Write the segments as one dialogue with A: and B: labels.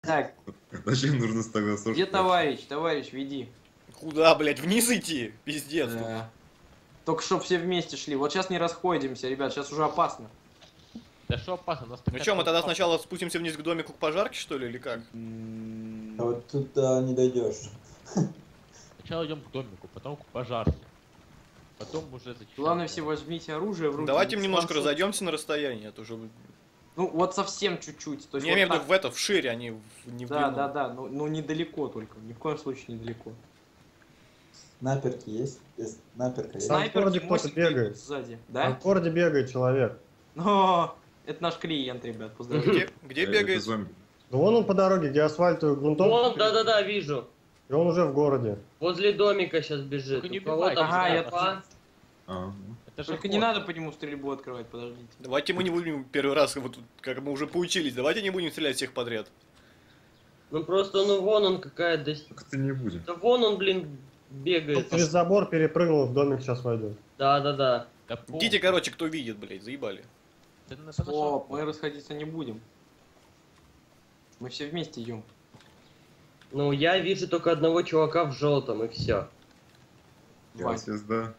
A: Так,
B: Зачем нужно с тобой сушить?
A: где товарищ? Товарищ, веди.
C: Куда, блядь, вниз идти? Пиздец.
A: Только чтоб все вместе шли. Вот сейчас не расходимся, ребят, сейчас уже опасно.
D: Да что опасно, у нас
C: Ну что, мы тогда сначала спустимся вниз к домику к пожарке, что ли, или как?
E: А вот туда не дойдешь.
D: Сначала идем к домику, потом к пожарке. Потом уже зачем.
A: Главное, все возьмите оружие в руки.
C: Давайте
A: не
C: немножко
A: дистанцию.
C: разойдемся на расстояние, а то уже...
A: Ну, вот совсем чуть-чуть. То есть
C: Я
A: вот
C: имею в виду
A: так.
C: в это, вширь, а не не в
A: Да,
C: длину.
A: да, но недалеко только. Ни в коем случае недалеко.
E: Снайперки есть? Есть снайперка есть?
F: Там в городе
A: Снайперки
F: кто-то бегает.
A: сзади,
F: Там
A: да?
F: в городе бегает человек.
A: Но это наш клиент, ребят, поздравляю.
C: Где
B: Это
C: бегает?
B: зомби.
F: Да вон он по дороге, где асфальтовый грунтовка.
G: Вон, да-да-да, вижу.
F: И он уже в городе.
G: Возле домика сейчас бежит.
D: Только не
G: У кого там
A: убивайте. Ага, я
G: снайпа?
B: А,
D: Это же
A: Только не надо по нему стрельбу открывать, подождите.
C: Давайте мы не будем первый раз, вот, как мы уже поучились, давайте не будем стрелять всех подряд.
G: Ну просто, ну вон он какая
B: как-то не будем.
G: Да вон он, блин, бегает.
F: Через забор перепрыгнул, в домик сейчас войдет.
G: Да-да-да.
D: Да
C: Идите, короче, кто видит, блядь, заебали.
A: Стоп, мы расходиться не будем. Мы все вместе идем.
G: Ну я вижу только одного чувака в желтом и все.
B: Я звезда.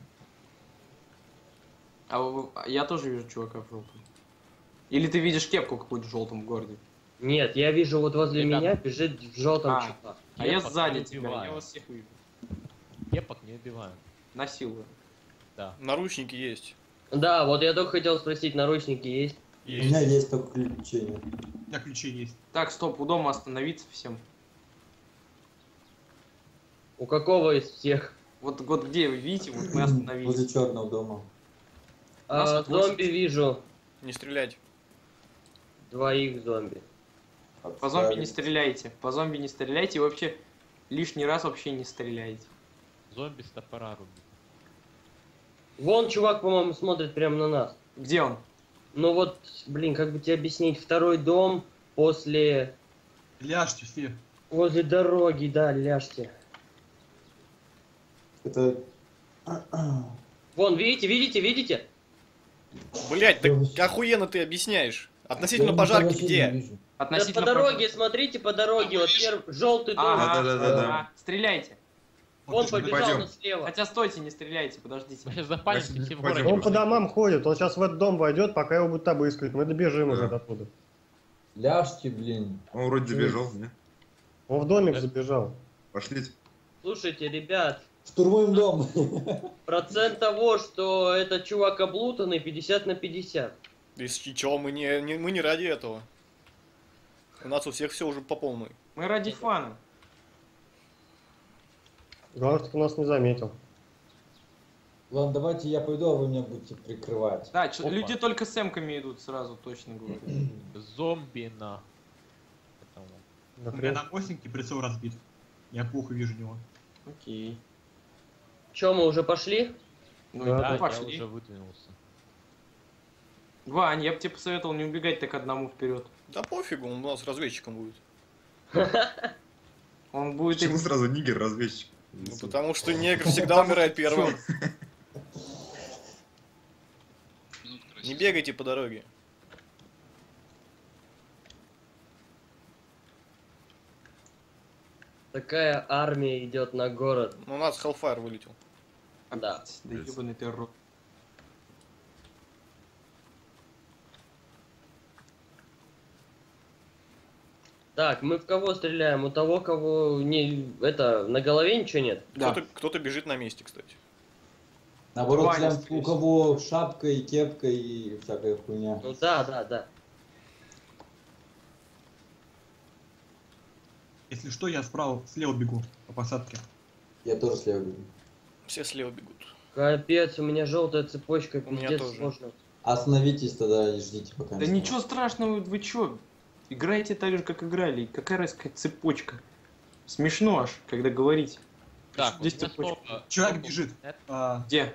A: Я тоже вижу чувака в желтом. Или ты видишь кепку какую-то в желтом в городе?
G: Нет, я вижу вот возле
D: Ребята.
G: меня бежит в желтом
A: А.
G: чувак.
A: А я
D: Кепок
A: сзади
D: не
A: тебя,
D: убиваю.
A: я вас всех вижу.
D: Кепок не убиваем.
A: Насилую.
D: Да.
C: Наручники есть.
G: Да, вот я только хотел спросить, наручники есть?
E: У меня есть только ключи.
H: У меня ключи есть.
A: Так, стоп, у дома остановиться всем.
G: У какого из всех?
A: Вот где вы видите, вот мы
E: Возле
A: остановились.
E: черного дома.
A: нас
G: А,
A: вот восемь.
G: зомби вижу.
C: Не стрелять.
G: Двоих зомби.
A: По зомби не стреляйте. По зомби не стреляйте и вообще лишний раз вообще не стреляйте.
D: Зомби с топора рубит.
G: Вон чувак, по-моему, смотрит прямо на нас.
A: Где он?
G: Ну вот, блин, как бы тебе объяснить, второй дом после...
H: Ляжьте все.
G: Возле дороги, да, ляжьте.
E: Это...
G: Вон, видите?
C: Блядь, так
E: Да.
C: охуенно ты объясняешь. Относительно
E: Я
C: пожарки
E: вообще не
C: где?
E: вижу.
G: Да,
A: Относительно
G: по дороге, смотрите по дороге, вот желтый дом.
A: Ага,
B: Да-да-да-да.
A: Стреляйте.
G: Он
H: Вот,
G: побежал
B: пойдем.
G: на слева.
A: Хотя стойте, не стреляйте, подождите.
D: Мы сейчас запалимся
B: Значит,
D: все в
B: пойдем.
D: городе.
F: Он по домам ходит, он сейчас в этот дом войдет, пока его будут обыскивать. Мы добежим уже
B: Да.
F: оттуда.
E: Ляжьте, блин.
B: Он вроде забежал, не?
F: Он в домик забежал.
B: Пошлите.
G: Слушайте, ребят,
E: Штурмуем дом.
G: процент того, что этот чувак облутанный, 50/50.
C: Из чего мы не ради этого. У нас у всех все уже по полной.
A: Мы ради фана.
F: Главное, чтобы нас не заметил.
E: Ладно, давайте я пойду, а вы меня будете прикрывать.
A: Да,
D: Опа.
A: люди только с эмками идут сразу, точно говорю.
D: Зомби на. Потому.
H: У меня
F: Нахрен.
H: на косеньке прицел разбит. Я плохо вижу него.
A: Окей.
G: Че, мы уже пошли?
A: Ну
F: Да,
A: и
D: Да, я
A: пошли.
D: уже выдвинулся.
A: Вань, я бы тебе посоветовал не убегать так одному вперед.
C: Да пофигу, он у нас разведчиком будет.
A: Он будет...
B: Почему сразу нигер-разведчик?
C: Ну, потому что негр всегда умирает первым. Не бегайте по дороге.
G: Такая армия идет на город.
C: Ну, у нас Hellfire вылетел.
G: Да.
A: Да ебаный ты рот.
G: Так, мы в кого стреляем? У того, кого не это на голове ничего нет?
A: Да.
C: Кто-то бежит на месте, кстати.
E: Наоборот,
A: Ваня,
E: прям
A: скорее
E: у кого шапка и кепка и всякая хуйня.
G: Ну да.
H: Если что, я слева бегу по посадке.
E: Я тоже слева бегу.
C: Все слева бегут.
G: Капец, у меня желтая цепочка,
C: У меня
G: пиздец
C: тоже.
G: сложно.
E: Остановитесь тогда и ждите пока.
A: Да ничего страшного, вы чё? Играйте так же, как играли. Какая разница, цепочка? Смешно аж, когда говорите.
D: Так,
A: Здесь
D: у меня
A: цепочка.
D: сколько?
H: Человек
D: Сколько?
H: бежит.
D: Нет?
A: Где?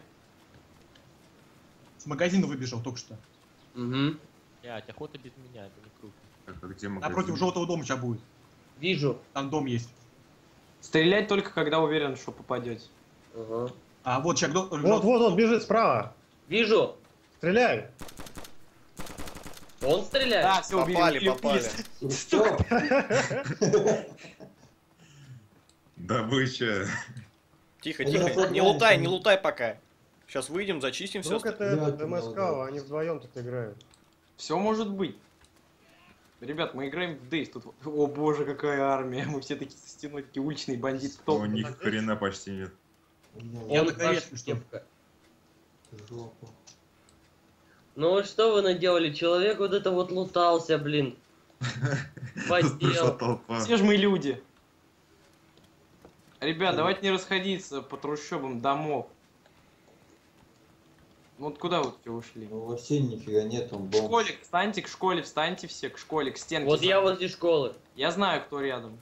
H: С магазина выбежал только что.
G: Угу.
D: Блядь, охота без меня, это не круто.
B: Так, а где магазин?
H: Напротив желтого дома сейчас будет.
G: Вижу.
H: Там дом есть.
A: Стрелять только, когда уверен, что попадете.
G: Ага.
H: А вот человек
F: Вот, он бежит справа.
G: Вижу.
F: Стреляй.
G: Он стреляет?
A: Да, все, убили,
C: Попали,
A: убили,
C: попали.
A: убили.
E: Что?
B: Добыча.
C: Тихо,
E: Они
C: тихо.
E: расслабляются,
C: Не лутай, не
E: они-
C: лутай пока. Сейчас выйдем, зачистим все.
F: Вдруг это
E: Блядь,
F: ДМСК,
E: молодец.
F: они вдвоем тут играют.
A: Все может быть. Ребят, мы играем в Дейс. Тут, о боже, какая армия. Мы все такие со стеной, такие уличные бандиты.
B: Но
A: Топ.
B: у них хрена почти нет.
H: Я
G: Он
H: наконец,
G: ваш
H: что?
G: кепка.
E: Жопу.
G: Ну вот что вы наделали? Человек вот это вот лутался, блин.
B: Тут пришла
G: Подел.
B: толпа.
A: Все же мы люди. Ребят, давайте не расходиться по трущобам домов. Вот куда вот все ушли?
E: Ну, вообще нифига нет, он
A: В
E: бомж.
A: школе, встаньте к школе, встаньте все к школе, к стенке.
G: Вот я возле школы.
A: Я знаю, кто рядом.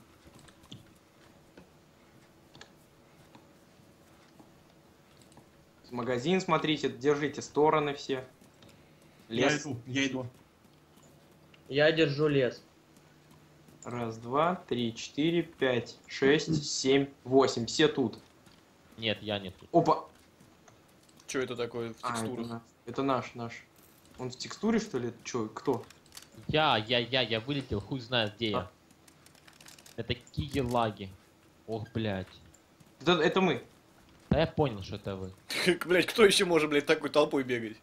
A: Магазин смотрите, держите стороны все.
H: Я
A: Лес.
H: иду, я иду.
G: Я держу лес.
A: Раз, два, три, четыре, пять, шесть, семь, восемь. Все тут.
D: Нет, я не тут.
A: Опа.
C: Что это такое в
A: А,
C: текстурах?
A: это наш. Он в текстуре, что ли? Че, кто?
D: Я вылетел, хуй знает где я.
A: А.
D: Это такие лаги. Ох, блядь.
A: Это мы.
D: Да я понял, что это вы.
C: Блять, кто еще может, блядь, такой толпой бегать?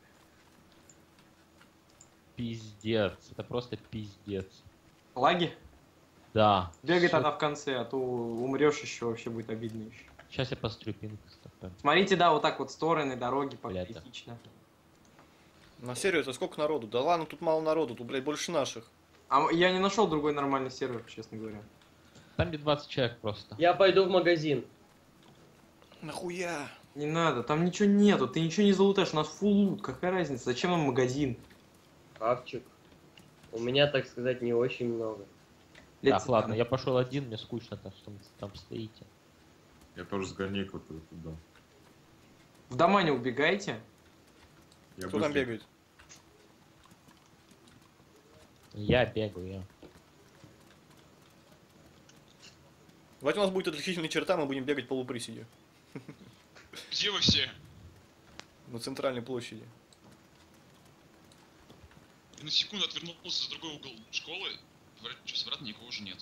D: Пиздец. Это просто пиздец.
A: Лаги?
D: Да.
A: Бегай
D: Всё.
A: тогда в конце, а то умрешь еще, вообще будет обидно еще.
D: Сейчас я пострю пинг.
A: Смотрите, да, вот так вот стороны, дороги,
D: Блядь, да.
A: поэтично.
C: На серию это сколько народу? Да ладно, тут мало народу, тут, блядь, больше наших.
A: А я не нашел другой нормальный сервер, честно говоря.
D: Там где 20 человек просто.
G: Я пойду в магазин.
C: Нахуя?
A: Не надо, там ничего нету, ты ничего не залутаешь, у нас фулл лут, какая разница, зачем нам магазин?
G: Хавчик. У меня, так сказать, не очень много.
A: Лет-
D: Так, ладно, я пошел один, мне скучно, так что вы там стоите.
B: Я тоже сгоняю куда-то туда.
A: В дома не убегайте.
B: Я
C: Кто там
B: быстро.
C: бегает?
D: Я бегаю, я.
C: Давайте у нас будет отличительная черта, мы будем бегать полуприседе.
I: Где вы все?
C: На центральной площади.
I: Я на секунду отвернулся за другой угол школы. Что, обратно никого уже нет.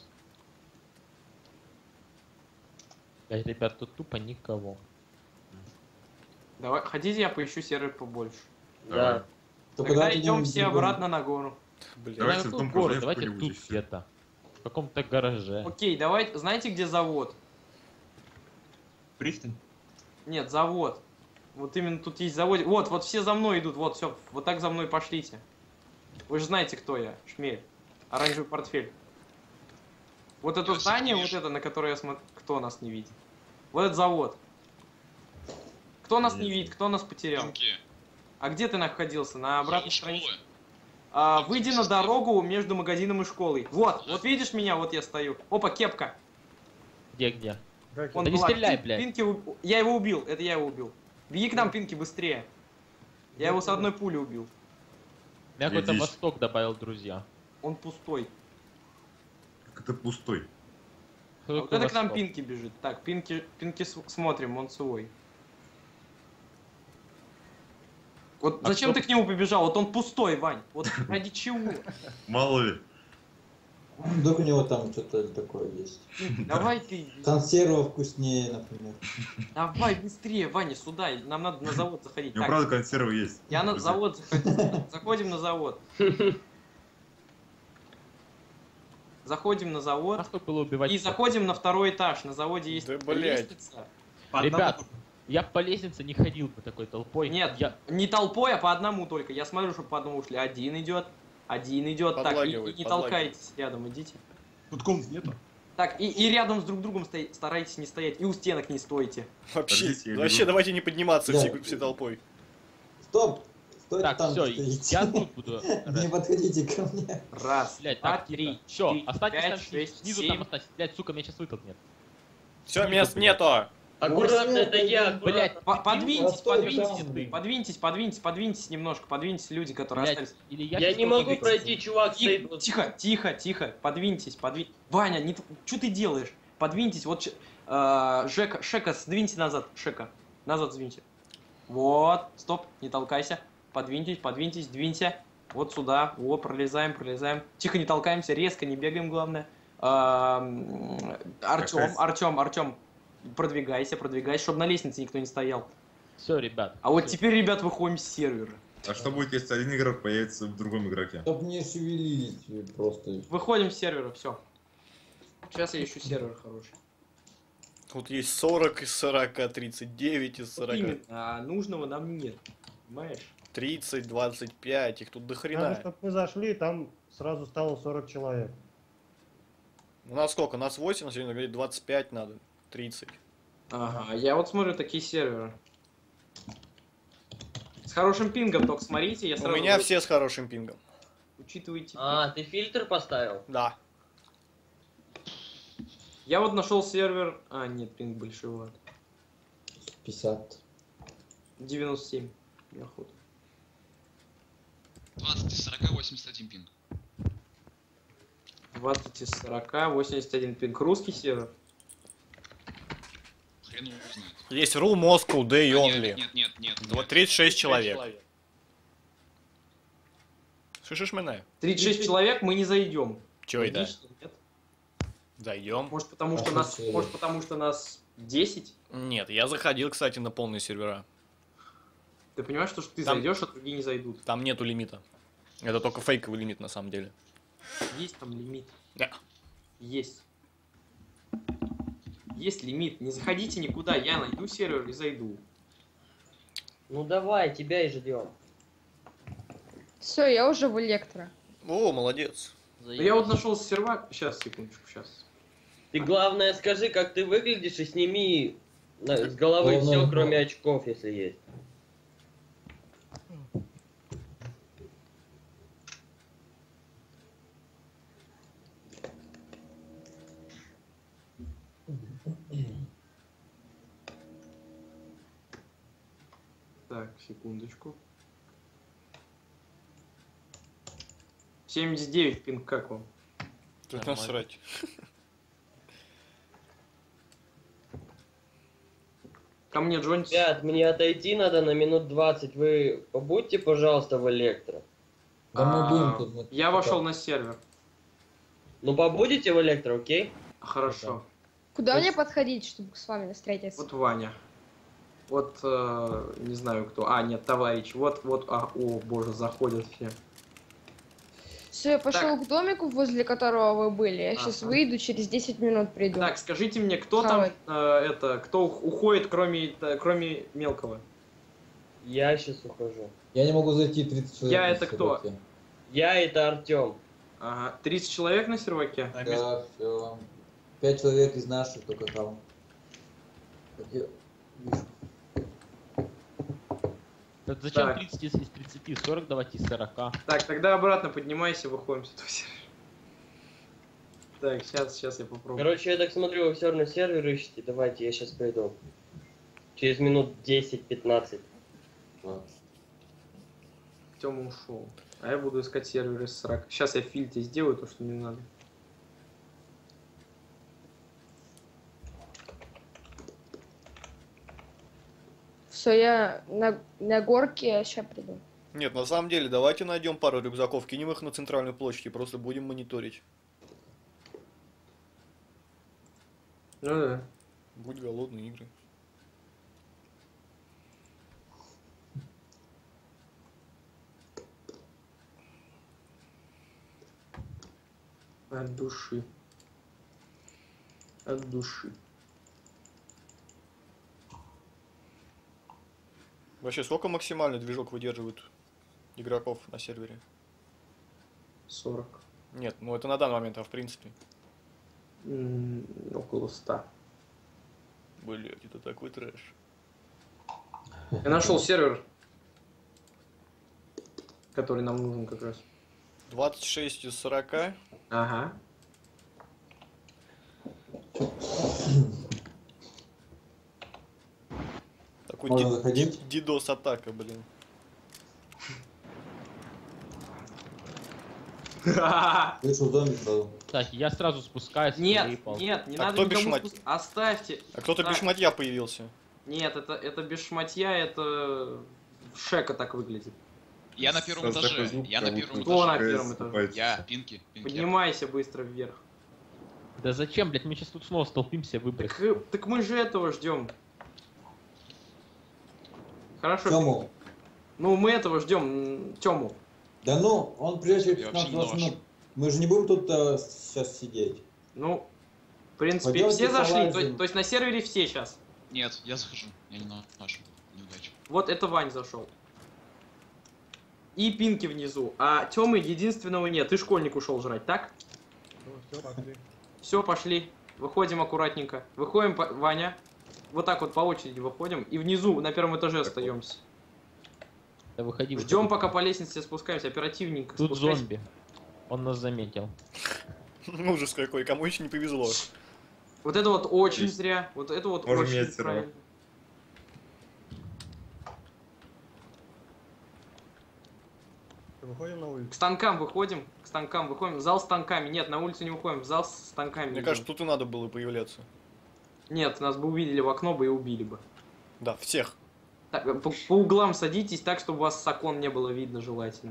D: Блядь, ребят, тут тупо никого.
A: Давай, хотите, я поищу сервер побольше.
B: Давай.
G: Да.
E: Только
A: Тогда
E: давайте
A: идем
E: идем
A: все
E: в другой-
A: обратно на гору.
C: Блядь.
B: Давайте
D: на
B: в
D: какой
B: дом
D: город?
B: пожалуйста,
D: Давайте
B: какой-нибудь
D: тут
B: и всё.
D: где-то. В каком-то гараже.
A: Окей, давай, знаете, где завод?
H: Пристань.
A: Нет, завод. Вот именно тут есть завод. Вот все за мной идут, вот, все, вот так за мной пошлите. Вы же знаете, кто я, Шмель. Оранжевый портфель. Вот это
I: Я
A: здание, вот
I: вижу.
A: это, на которое я смотрю, кто нас не видит. Вот этот завод. Кто нас не
B: Нет.
A: видит, кто нас потерял?
I: Пинки.
A: А где ты находился? На обратной
I: Зал
A: странице?
I: школы.
A: Выйди на дорогу между магазином и школой. Вот видишь меня, вот я стою. Опа, кепка.
D: Где?
F: Как
A: Он
D: Да не
A: была.
D: стреляй, блядь.
A: Пинки, я его убил, это я его убил. Беги к нам, Пинки, быстрее. Я его с одной пули убил.
D: Я какой-то
B: Идись.
D: Восток добавил, друзья.
A: Он пустой.
B: Как это пустой.
A: А вот это к нам Пинки бежит. Так, Пинки смотрим, он свой. Вот
D: А
A: зачем
D: кто-
A: ты к нему побежал? Вот он пустой, Вань. Вот ради чего?
B: Мало ли.
E: Вдруг у него там что-то такое есть.
A: Давай ты,
E: Консерва вкуснее, например.
A: давай быстрее, Ваня, сюда. Нам надо на завод заходить.
B: У него
A: Так,
B: правда консервы есть.
A: я на
B: Друзья.
A: завод заходим. Заходим на завод. Заходим на завод.
D: Нахуй было убивать.
A: И заходим на второй этаж. На заводе есть
C: Да, блядь.
A: лестница.
H: По одному
D: Ребят,
H: только.
D: я по лестнице не ходил бы такой толпой.
A: Нет,
D: Я...
A: не толпой, а по одному только. Я смотрю, чтобы по одному ушли. Один идет. Так, и
C: Подлагивает,
A: не
C: подлагивает.
A: толкайтесь рядом, идите.
H: Тут комнат нету.
A: Так, и рядом с друг другом старайтесь не стоять. И у стенок не стойте.
C: Вообще,
B: Подождите, я
C: вообще
B: бегу.
C: давайте не подниматься
E: Да.
C: все толпой.
E: Стоп! Стойте
D: Так,
E: там,
D: все,
E: где стоите.
D: я тут буду.
E: Не подходите ко мне.
A: Раз,
D: Блять,
A: два,
D: так,
A: три,
D: Все,
A: четыре,
D: останьтесь
A: пять,
D: там
A: шесть,
D: снизу,
A: семь.
D: там останьтесь. Блять, сука, меня сейчас вытолкнет.
C: Все, мест нету.
G: Аккуратно, это я,
D: Блять,
G: аккуратно.
A: Подвиньтесь,
E: Постой
A: подвиньтесь,
E: там, блин.
A: подвиньтесь немножко, подвиньтесь люди, которые
D: блять,
A: остались.
D: или
G: Я
D: сейчас
G: не
D: кого-то
G: могу
D: вытолкну.
G: пройти, чувак стоит. вот-
A: Тихо, подвиньтесь. Ваня, что ты делаешь? Подвиньтесь, вот Шека, сдвиньте назад, Назад сдвиньте. Вот, стоп, не толкайся. Подвиньтесь, двиньте. Вот сюда. О, пролезаем, пролезаем. Тихо, не толкаемся, резко не бегаем, главное. Артем, продвигайся, чтобы на лестнице никто не стоял.
D: Все, ребят.
A: А вот
D: всё.
A: теперь, ребят, выходим с сервера.
B: А что будет, если один игрок появится в другом игроке?
E: Чтоб не шевелились просто.
A: Выходим с сервера, все. Сейчас я ищу сервер хороший.
C: Тут есть 40 из 40, 39 из 40,
A: Именно, а нужного нам нет. Понимаешь?
C: 30, 25, их тут до
F: Надо,
C: хрена.
F: чтобы мы зашли, там сразу стало 40 человек.
C: У нас сколько? У нас 8, на сегодня говорит 25 надо, 30.
A: Ага, я вот смотрю такие серверы. С хорошим пингом, только смотрите, я
C: У
A: сразу...
C: меня все с хорошим пингом.
A: Учитывайте.
G: А, ты фильтр поставил?
C: Да.
A: Я вот нашел сервер... А, нет, пинг большой.
E: 50.
A: 97. Охота.
I: 20 из 40, 81 пинг.
A: 20 из 40, 81 пинг. Русский сервер.
I: Хрен его узнает.
C: Есть Rule Moscow, Day
I: А,
C: Only.
I: нет.
C: 36 человек. Слышишь меня?
A: 36 человек, мы не зайдем.
C: Чё и да?
A: Логично, нет?
C: Зайдем.
A: Может потому, что
E: А
A: нас,
E: что сервер?
A: может потому что нас 10?
C: Нет, я заходил, кстати, на полные сервера.
A: Ты понимаешь, что ты
C: Там-
A: зайдешь, а другие не зайдут?
C: Там нету лимита. Это только фейковый лимит на самом деле.
A: Есть там лимит.
C: Да.
A: Есть. Есть лимит. Не заходите никуда. Я найду сервер и зайду.
G: Ну давай, тебя и ждем.
J: Все, я уже в электро.
C: О, молодец.
A: Но я вот нашел сервак. Сейчас, секундочку, сейчас.
G: Ты главное скажи, как ты выглядишь, и сними с головы
E: Главное,
G: все,
E: да.
G: кроме очков, если есть.
A: Так, секундочку. 79 пинг, как вам?
C: Тут
D: Нормально.
C: насрать.
A: Ко мне, Джонни.
G: Ребят, мне отойти надо на минут 20. Вы побудьте, пожалуйста, в электро.
E: Да мы будем тут.
A: Я вошел на сервер.
G: Ну побудете в электро, окей?
A: Хорошо.
J: Куда
A: Вот.
J: мне подходить, чтобы с вами встретиться?
A: Вот Ваня. Вот, не знаю кто. А, нет, товарищ. Вот, о боже, заходят все.
J: Все, я пошел к домику, возле которого вы были. Я сейчас
A: Ага.
J: выйду, через 10 минут приду.
A: Так, скажите мне, кто
J: Хавать.
A: там, кто уходит, кроме мелкого?
G: Я сейчас ухожу.
E: Я не могу зайти 30 человек.
A: Я
E: на
A: это кто?
E: серваке.
G: Я это Артем.
A: Ага, 30 человек на серваке?
E: Да, все. 5 человек из наших только там. Как я вижу.
D: Так зачем
A: Так.
D: 30 из 30? 40 давайте из 40.
A: Так, тогда обратно поднимайся, выходим с этого сервера. Так, сейчас я попробую.
G: Короче, я так смотрю, вы все равно сервер ищете. Давайте, я сейчас пойду. Через минут 10-15.
A: Тёма ушел. А я буду искать сервер из 40. Сейчас я фильтр сделаю, то, что мне надо.
J: Все, я на горке, сейчас приду.
C: Нет, на самом деле, давайте найдем пару рюкзаков, кинем их на центральную площадь и просто будем мониторить.
A: Ну да.
C: Будь голодные игры.
A: От души. От души.
C: Вообще, сколько максимальный движок выдерживает игроков на сервере?
A: 40.
C: Нет, ну это на данный момент, а в принципе.
A: Около 100.
C: Блять, это такой трэш.
A: Я нашел сервер, который нам нужен как раз.
C: 26 из 40.
A: Ага.
C: Такой
E: Можно заходить?
C: дидос атака, блин.
E: Вышел домик сразу.
D: Так, я сразу спускаюсь.
A: Нет,
D: выпал.
A: нет, не
C: А
A: надо
C: кто без
A: никому
C: шмат-
A: Оставьте.
C: А кто-то
A: Так,
C: без шматья появился.
A: Нет, это без шматья, это Шека так выглядит.
I: Я на первом
B: С такой
I: этаже.
B: звук,
I: Я на
B: как
I: первом
B: будто
A: Кто на
I: этаже.
A: первом этаже?
I: Я, Пинки.
A: Поднимайся быстро вверх.
D: Да зачем, блядь, мы сейчас тут снова столпимся, выбросим.
A: Так мы же этого ждем. Хорошо.
E: Тему.
A: Ну мы этого ждем, Тему.
E: Да ну, он прежде
I: Я вообще не
E: 15
I: нож.
E: минут. Мы же не будем тут сейчас сидеть.
A: Ну, в принципе,
E: Пойдемте
A: все зашли,
E: полазим.
A: то есть на сервере все сейчас.
I: Нет, я захожу. Я не нашу. Неудача.
A: Вот это Вань зашел. И Пинки внизу. А Тёмы единственного нет. Ты школьник ушел жрать, так?
F: Ну, все, пошли.
A: Все, пошли. Выходим аккуратненько. Выходим, Ваня. Вот так вот по очереди выходим. И внизу на первом этаже остаемся.
D: Да выходи.
A: Ждем,
D: выходи.
A: пока по лестнице спускаемся. Оперативненько.
D: Тут
A: спускайся.
D: зомби. Он нас заметил.
C: Ужас какой, кому еще не повезло.
A: Вот это вот очень
B: Есть.
A: зря. Вот это вот
B: Можем
A: очень
B: менять сервер.
A: правильно.
F: Выходим на улицу.
A: К станкам выходим. К станкам выходим. Зал с станками. Нет, на улицу не выходим. В зал с станками.
C: Мне
A: идем.
C: кажется, тут и надо было появляться.
A: Нет, нас бы увидели в окно бы и убили бы.
C: Да, всех.
A: Так, по углам садитесь так, чтобы вас с окон не было видно желательно.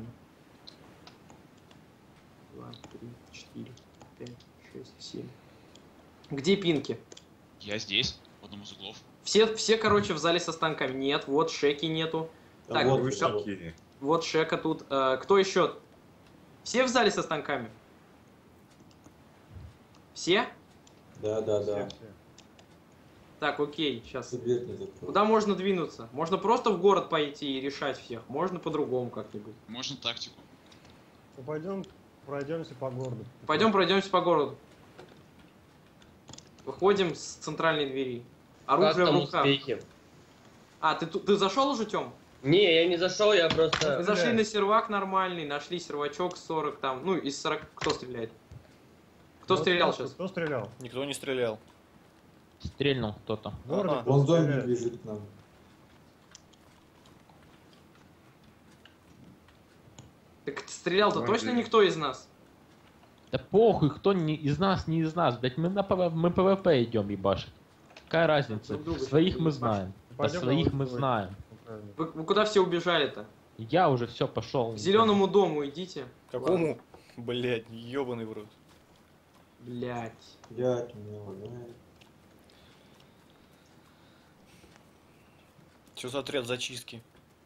A: 2, 3, 4, 5, 6, 7. Где Пинки?
I: Я здесь, в одном из углов.
A: Все, короче, в зале со станками. Нет, вот Шеки нету.
E: Да
A: Так,
E: вот,
B: Вышки.
E: вот.
A: Вот Шека тут. Кто еще? Все в зале со станками? Все?
E: Да, да, да.
F: Все.
A: Так, окей, сейчас.
E: Ты дверь не закрой.
A: Куда можно двинуться? Можно просто в город пойти и решать всех. Можно по-другому как-нибудь.
I: Можно тактику.
F: Ну, пойдем, пройдемся по городу.
A: Пойдем пройдемся по городу. Выходим с центральной двери.
G: Как
A: Оружие в
G: там
A: руках.
G: успехи?
A: А, ты зашел уже, Тём?
G: Не, я не зашел, я
A: Мы
G: просто...
A: зашли на сервак нормальный, нашли сервачок 40 там. Ну, из 40... Кто стреляет? Кто
F: Вот
A: стрелял
F: кто-
A: сейчас?
F: Кто стрелял?
C: Никто не стрелял.
D: Стрельнул кто-то.
F: В городе
C: Ага.
F: кто
E: Вон зомби
F: стреляет?
E: бежит к нам.
A: Так стрелял-то
B: Ой,
A: точно
B: блин.
A: никто из нас?
D: Да похуй, кто не из нас, не из нас. Блять, мы на мы ПВП идем ебашить. Какая разница?
A: Друг друга
D: Своих
A: что-то
D: мы
A: ебашим.
D: знаем. Да
F: Пойдем
D: своих
F: на
D: мы
F: улицу
D: знаем.
F: Правильно.
A: Вы куда все убежали-то?
D: Я уже все пошел.
A: К зеленому дому идите.
C: Какому? Блять, ебаный в рот.
A: Блять.
E: Блять, у меня лагает.
C: Что за отряд зачистки?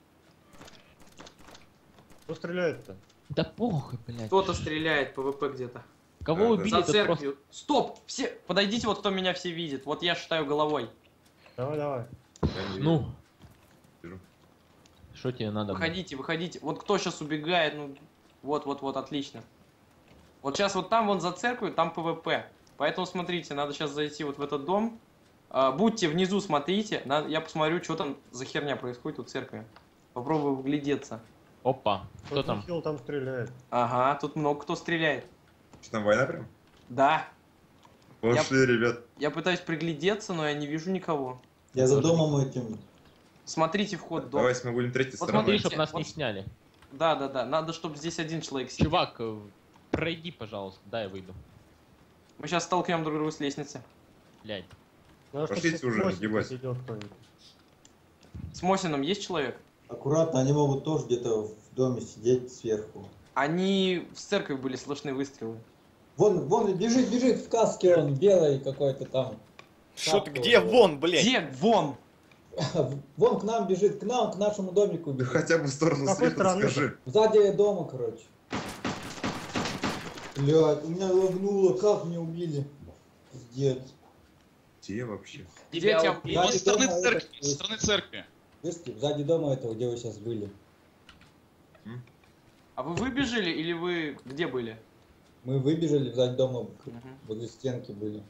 F: Кто стреляет-то?
D: Да похуй, блядь.
A: Кто-то стреляет ПВП где-то.
D: Кого
B: Да,
D: убили,
A: За
D: это
A: церковью. Стоп! Все! Подойдите, вот кто меня все видит. Вот я шатаю головой.
F: Давай, давай.
D: просто... Ну.
B: Вижу.
D: Что тебе надо?
A: Выходите, выходите. Вот кто сейчас убегает, ну... Вот, отлично. Вот сейчас вот там, вон за церковью, там ПВП. Поэтому смотрите, надо сейчас зайти вот в этот дом. Будьте внизу, смотрите. Я посмотрю, что там за херня происходит у церкви. Попробую вглядеться.
D: Опа. Кто
F: Кто
D: там?
F: там стреляет?
A: Ага, тут много кто стреляет.
B: Что там, война прям?
A: Да.
B: Пошли, ребят.
A: Я пытаюсь приглядеться, но я не вижу никого.
E: Я за домом этим.
A: Смотрите вход в дом.
B: Давайте мы будем третьей
A: Вот
B: стороной.
D: Смотри,
A: смотрите,
D: чтоб нас
A: вот-
D: не сняли.
A: Да. Надо, чтобы здесь один человек сидел.
D: Чувак, пройди, пожалуйста. Дай я выйду.
A: Мы сейчас столкнем друг друга с лестницы.
D: Блядь.
F: Надо, чтоб
B: Пошлите
F: тут
B: уже,
F: Мосин
B: ебать.
F: посидел кто-нибудь.
A: С Мосином есть человек?
E: Аккуратно, они могут тоже где-то в доме сидеть сверху.
A: Они в церкви были слышны выстрелы.
E: Вон, бежит в каске он, белый какой-то там.
C: Что ты, где вон, блять?
A: Где? Вон!
E: Вон к нам бежит, к нашему домику
B: Да
E: бежит.
B: хотя бы в сторону
F: С какой
B: света
F: стороны?
B: скажи.
E: Сзади дома, короче. Блядь, у меня лагнуло, как меня убили. Пиздец.
B: Где вообще?
A: Где
G: Тебя
A: тебя...
G: убили?
I: Он
E: Сзади
I: со стороны
E: дома
I: церкви,
E: этот-
I: со стороны церкви.
E: Слышите, сзади дома этого, где вы сейчас были.
A: А вы выбежали или вы где были?
E: Мы выбежали, сзади дома,
A: Мгм.
E: возле стенки были.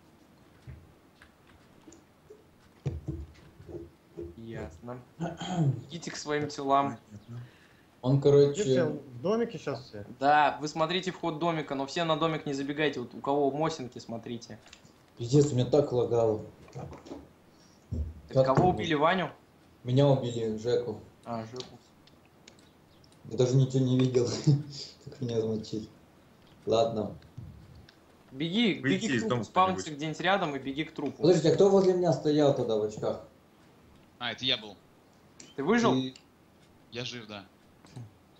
A: Ясно. Идите к своим телам.
E: Он,
F: Где все
E: короче,
F: в домике сейчас все?
A: Да, вы смотрите вход домика, но все на домик не забегайте. Вот у кого Мосинки, смотрите.
E: пиздец, меня так лагало. Как
A: Кого
E: ты
A: убили? Ваню?
E: Меня убили, Жеку.
A: А, Жеку.
E: Я даже ничего не видел, как меня замочить. Ладно.
A: Беги
B: Выйти
A: к
B: из
A: трупу,
B: дома
A: спавнится
B: кто-нибудь.
A: где-нибудь рядом и беги к трупу.
E: Подождите, а кто возле меня стоял тогда в очках?
I: А, это я был.
A: Ты выжил?
E: И-
I: Я жив, да.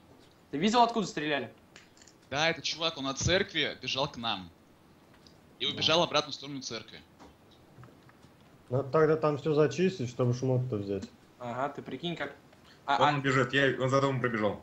A: Ты видел, откуда стреляли?
I: Да, этот чувак, он от церкви бежал к нам. И убежал обратно в сторону церкви.
F: Надо тогда там все зачистить, чтобы шмот-то взять.
A: Ага, ты прикинь, как...
B: Он бежит, он за домом пробежал.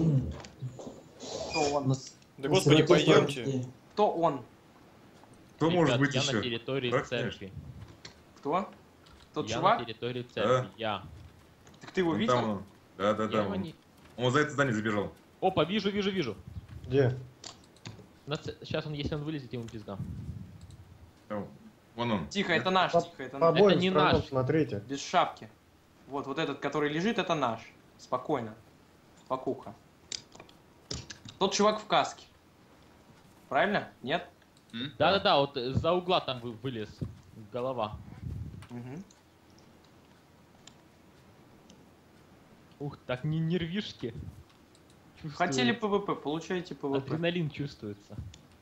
A: Кто он?
C: Да господи, пойдемте.
A: Кто он?
B: Кто
D: Ребят,
B: может быть
D: я
B: еще?
D: на территории
B: Так,
D: церкви.
A: Кто? Тот
D: Я
A: чувак?
D: на территории церкви, я.
A: Так ты его
B: Вон
A: видел?
B: там он. Да.
D: Я его
B: Он.
D: не-
B: Он за это здание забежал.
D: Опа, вижу.
F: Где?
D: Сейчас он, если он вылезет, ему пизда.
B: Там. Вон он.
A: Тихо, это наш,
F: По-
A: тихо, это
F: По
A: наш.
F: обоим
D: не
F: сторонам
D: наш.
F: смотрите.
A: Без шапки. Вот этот, который лежит, это наш. Спокойно. Покуха. Тот чувак в каске. Правильно? Нет?
I: М?
D: Да, вот за угла там вылез. Голова.
A: Мгм.
D: Ух, так не нервишки. Чувствую.
A: Хотели ПВП, получаете ПВП.
D: Адреналин чувствуется.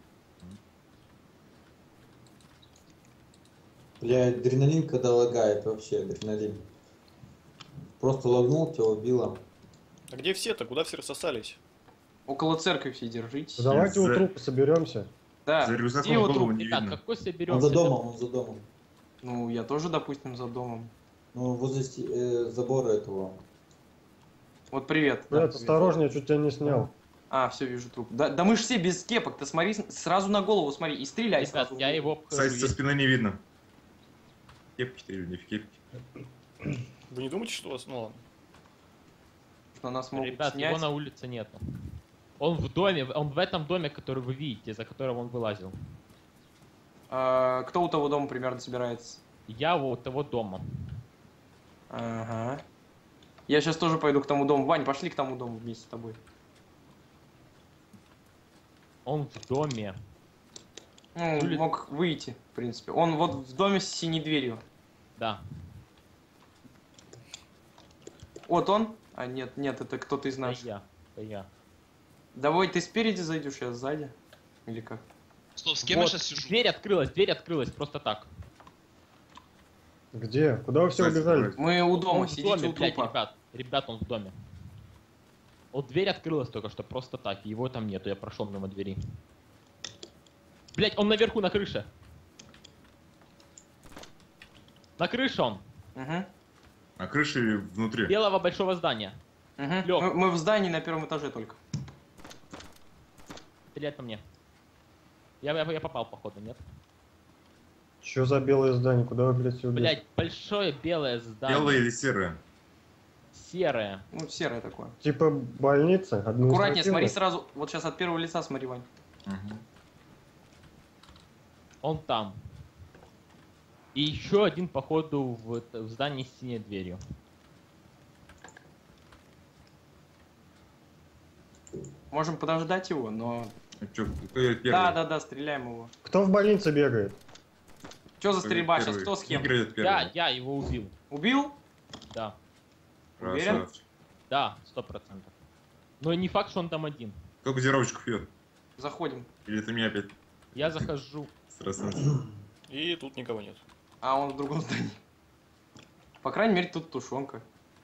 E: Бля, адреналин, когда лагает, вообще адреналин. Просто лагнул, тебя убило.
C: А где все-то? Куда все рассосались?
A: Около церкви все держитесь.
F: Давайте у
B: За-
F: трупа соберемся.
A: Да.
B: За рюкзаком
A: Где его
B: голову
A: труп?
B: не
D: Ребят,
B: видно.
D: какой соберем?
E: Он за домом, он за домом.
A: Ну, я тоже, допустим, за домом.
E: Ну, возле забора этого.
A: Вот привет. Да,
F: Блядь,
A: привет.
F: осторожнее, чуть тебя не снял.
A: А, все, вижу труп. Да мы ж все без кепок. Ты смотри, сразу на голову смотри и стреляй
D: Ребят,
A: сразу. в
D: я
A: голову.
D: его обхожу.
B: Со спины не видно. Кепки-то не в кепке.
C: Вы не думаете, что у вас... Ну ладно.
A: Что нас могут
D: Ребят,
A: снять.
D: его на улице нету. Он в доме, он в этом доме, который вы видите, за которым он вылазил.
A: Кто у того дома примерно собирается?
D: Я у того дома.
A: Ага. Я сейчас тоже пойду к тому дому. Вань, пошли к тому дому вместе с тобой.
D: Он в доме.
A: Ну,
D: Улица.
A: мог выйти, в принципе. Он вот в доме с синей дверью.
D: Да.
A: Вот он? А нет, это кто-то из
D: Это
A: наших.
D: я.
A: Давай ты спереди зайдешь, я сзади. Или как?
I: Стоп, с кем я
D: Вот,
I: сейчас сижу?
D: дверь открылась, просто так.
F: Где? Куда вы все
B: Кстати,
F: убежали?
A: Мы у дома,
D: Он в
A: сидите
D: доме,
A: у
D: блядь,
A: трупа.
D: ребят, он в доме. Вот дверь открылась только что, просто так, его там нету, я прошел мимо двери. Блять, он наверху, на крыше. На крыше он,
A: Угу.
B: На крыше или внутри?
D: белого большого здания.
A: Угу.
D: Лёг.
A: Мы в здании на первом этаже только.
D: Стреляет по мне. Я попал, походу, нет?
F: Что за белое здание? Куда вы, блядь, все убежали?
D: Блять, большое белое здание.
B: Белое или серое?
D: Серое.
A: Ну, серое такое.
F: Типа больница?
A: Аккуратнее, смотри
F: административная?
A: сразу. Вот сейчас от первого лица смотри, Вань.
B: Мгм.
D: Он там. И еще один, походу, в здании с синей дверью.
A: Можем подождать его, но...
B: А чё, кто первый?
A: Да, стреляем его.
F: Кто в больнице бегает?
A: Что за стрельба сейчас?
B: Первый.
A: Кто с кем?
B: Игорь идет первый.
D: Я его убил.
A: Убил?
D: Да.
A: Уверен?
B: Красавчик.
D: Да, 100%. Но не факт, что он там один.
B: Кто газировочку пьет?
A: Заходим.
B: Или это меня опять
D: Я захожу.
B: стрессанет?
C: И тут никого нет.
A: А он в другом здании. По крайней мере, тут тушенка.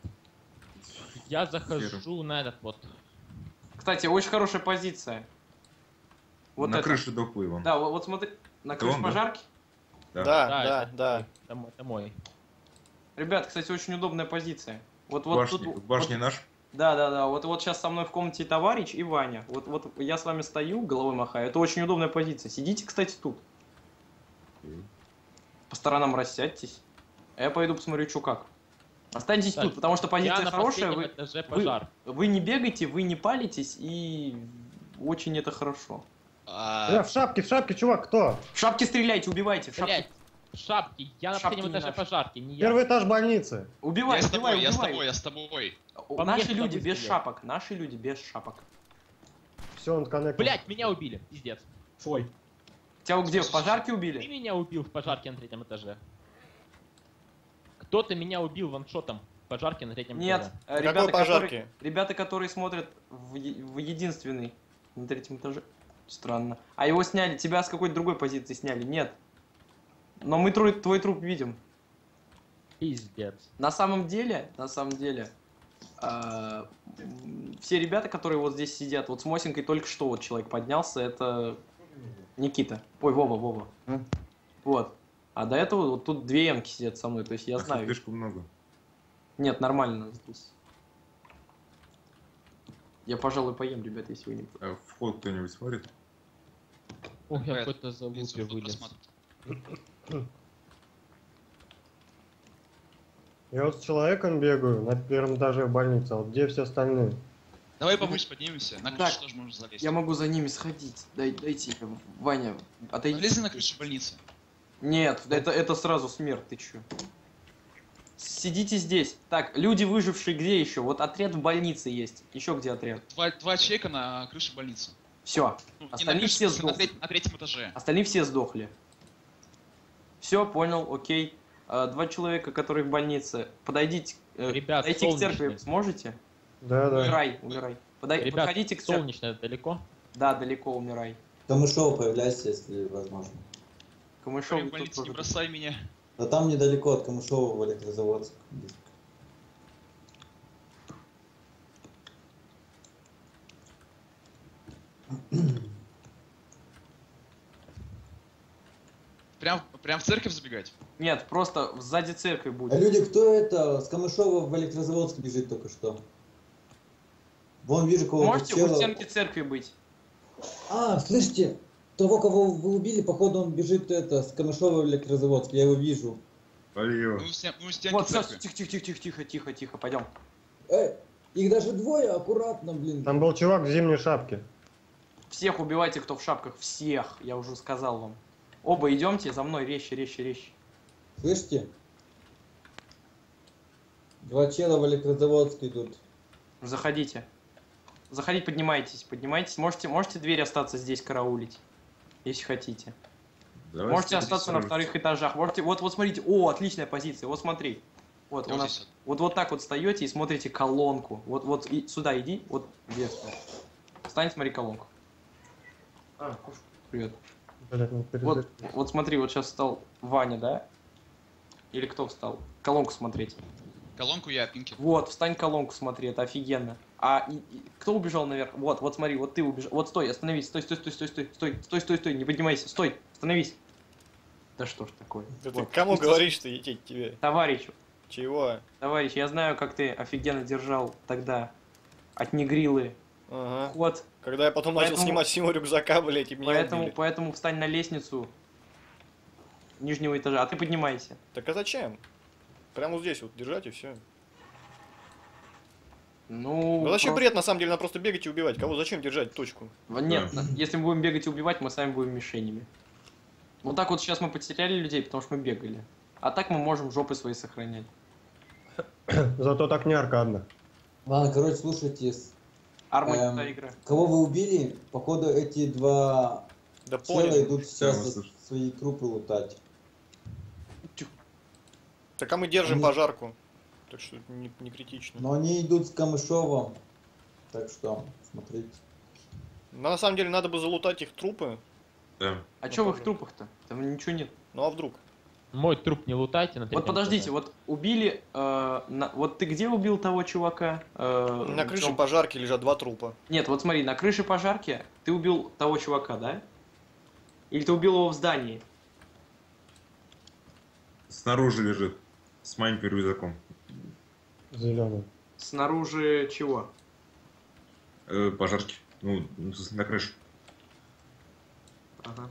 D: Я захожу на этот вот.
A: Кстати, очень хорошая позиция. Вот
B: На
A: это.
B: крыше доплыва.
A: Да, вот смотри. На
B: Это
A: крыше
B: он, да?
A: пожарки.
C: Да.
D: Это мой.
A: Ребят, кстати, очень удобная позиция. Вот
B: Башни.
A: тут.
B: Башня наш.
A: Да. Вот сейчас со мной в комнате товарищ и Ваня. Вот я с вами стою, головой махаю. Это очень удобная позиция. Сидите, кстати, тут. По сторонам рассядьтесь. А я пойду посмотрю, что как. Останьтесь
D: Так,
A: тут, потому что
D: Я
A: позиция
D: на
A: хорошая.
D: последнем
A: Вы,
D: этаже пожар.
A: вы не бегаете, вы не палитесь, и очень это хорошо.
F: В шапке, чувак, кто?
A: В шапке стреляйте, убивайте. В шапке.
D: Блять, в шапке. Я на
A: Шапки
D: последнем
A: не
D: этаже
A: наши.
D: пожарки, не я.
F: Первый этаж больницы.
A: Убивай,
I: Я с тобой,
A: убивай.
I: я с тобой.
D: По
A: Наши
D: мне
A: люди
D: сюда
A: без
D: выстрелят.
A: шапок. Наши люди без шапок.
F: Все, он коннект.
D: Блять, меня убили. Пиздец.
H: Свой.
A: Тебя где, в пожарке
D: Ты
A: убили?
D: меня убил в пожарке на третьем этаже. Кто-то меня убил ваншотом в пожарке на третьем
A: Нет,
D: этаже.
C: Какой пожарки?
A: Ребята, которые смотрят в единственный на третьем этаже. Странно. А его сняли, тебя с какой-то другой позиции сняли? Нет. Но мы твой труп видим.
D: Пиздец.
A: На самом деле, Все ребята, которые вот здесь сидят, вот с Мосинкой только что вот человек поднялся, это Никита. Ой, Вова. Вот. А до этого вот тут две эмки сидят со мной, то есть я знаю.
B: Слишком много.
A: Нет, нормально здесь. Я, пожалуй, поем, ребят, если вы не...
B: А вход кто-нибудь смотрит?
D: Ох, я
I: Ребят,
D: какой-то за
I: Лицо
D: лупе
I: вход
D: вылез.
I: посмотрит.
F: Я вот с человеком бегаю на первом этаже в больнице, а вот где все остальные?
I: Давай повыше поднимемся. На
A: Так,
I: крышу тоже можно залезть.
A: Я могу за ними сходить. Дайте, Ваня, отойди.
I: Лезли на крышу больницы.
A: Нет, это сразу смерть, ты чё? Сидите здесь. Так, люди выжившие где еще? Вот отряд в больнице есть. Еще где отряд?
I: Два человека на крыше больницы.
A: Все.
I: Ну, не на
A: Остальные
I: крыше,
A: все
I: в смысле,
A: сдохли.
I: на третьем этаже.
A: Остальные все сдохли. Все, понял, окей. Два человека, которые в больнице. Подойдите.
D: Ребят,
A: подойти к церкви
D: солнечный.
A: сможете?
F: Да.
A: Умирай.
D: Ребят,
A: Подходите к церкви.
D: солнечное далеко?
A: Да, далеко умирай.
E: Камышова появляйся, если возможно.
A: Камышов
I: Говорю, в
A: тут
I: больнице,
A: тоже.
I: не бросай меня.
E: Да там недалеко от Камышова в Электрозаводск.
I: Прям в церковь забегать?
A: Нет, просто сзади церкви
E: А
A: будет.
E: люди, кто это с Камышова в Электрозаводск бежит только что? Вон вижу кого
A: Можете у стенки церкви быть?
E: А, слышите, того, кого вы убили, походу он бежит это с Камышова в Электрозаводск, я его вижу.
B: Алло.
I: Мы у стенки
A: Вот,
I: церкви.
A: тихо, пойдем.
E: Их даже двое, аккуратно, блин.
F: Там был чувак в зимней шапке.
A: Всех убивайте, кто в шапках. Всех, я уже сказал вам. Оба идемте за мной, резче.
E: Слышите? Два чела в Электрозаводск идут.
A: Заходите. Заходите, поднимайтесь. Можете дверь остаться здесь караулить, если хотите.
B: Давай
A: Можете остаться на
B: сторожимся.
A: вторых этажах. Можете, вот смотрите, о, отличная позиция. Вот смотри. Вот
I: Я
A: у
I: вот
A: нас,
I: здесь
A: вот так вот встаете и смотрите колонку. Вот и сюда иди, вот вверх. Встань, смотри колонку. Привет.
F: Блядь, ну
A: Вот смотри, вот сейчас встал Ваня, да? Или кто встал? Колонку смотреть.
I: Колонку я, Пинки.
A: Вот, встань колонку смотри, это офигенно. Кто убежал наверх? Вот смотри, вот ты убежал. Вот стой, остановись, стой, не поднимайся, стой, остановись. Да что ж такое?
C: Да ты
A: Вот.
C: кому говоришь-то идти к тебе?
A: Товарищ,
C: Чего?
A: я знаю, как ты офигенно держал тогда от негрилы
C: Ага.
A: ход.
C: Когда я потом начал
A: Поэтому-
C: снимать с него рюкзака, блядь, и меня убили.
A: Поэтому встань на лестницу нижнего этажа, а ты поднимайся.
C: Так а зачем? Прямо вот здесь вот держать и все.
A: Ну,
C: Ну зачем
A: просто-
C: бред, на самом деле, надо просто бегать и убивать. Кого зачем держать точку?
A: Нет, если мы будем бегать и убивать, мы сами будем мишенями. Вот так вот сейчас мы потеряли людей, потому что мы бегали. А так мы можем жопы свои сохранять.
F: Зато так не аркадно.
E: Ладно, короче, слушайте,
A: Арма игра.
E: кого вы убили, походу эти два
C: Да
E: чела
C: понял.
E: идут сейчас
B: Прямо слышу.
E: свои трупы лутать.
C: Так а мы держим
E: Они-
C: пожарку. Так что не критично.
E: Но они идут с Камышова, так что смотрите.
C: Но на самом деле надо бы залутать их трупы.
B: Да.
A: А чё в их трупах-то? Там ничего нет.
C: Ну а вдруг?
D: Мой труп не лутайте на
A: Вот
D: третьем
A: подождите,
D: этаже.
A: вот убили... вот ты где убил того чувака?
C: На крыше
A: Джон?
C: пожарки лежат два трупа.
A: Нет, вот смотри, на крыше пожарки ты убил того чувака, да? Или ты убил его в здании?
B: Снаружи лежит. С маленьким рюкзаком.
F: Зеленый.
A: Снаружи чего?
B: Пожарки. Ну, на крыше.
A: Ага.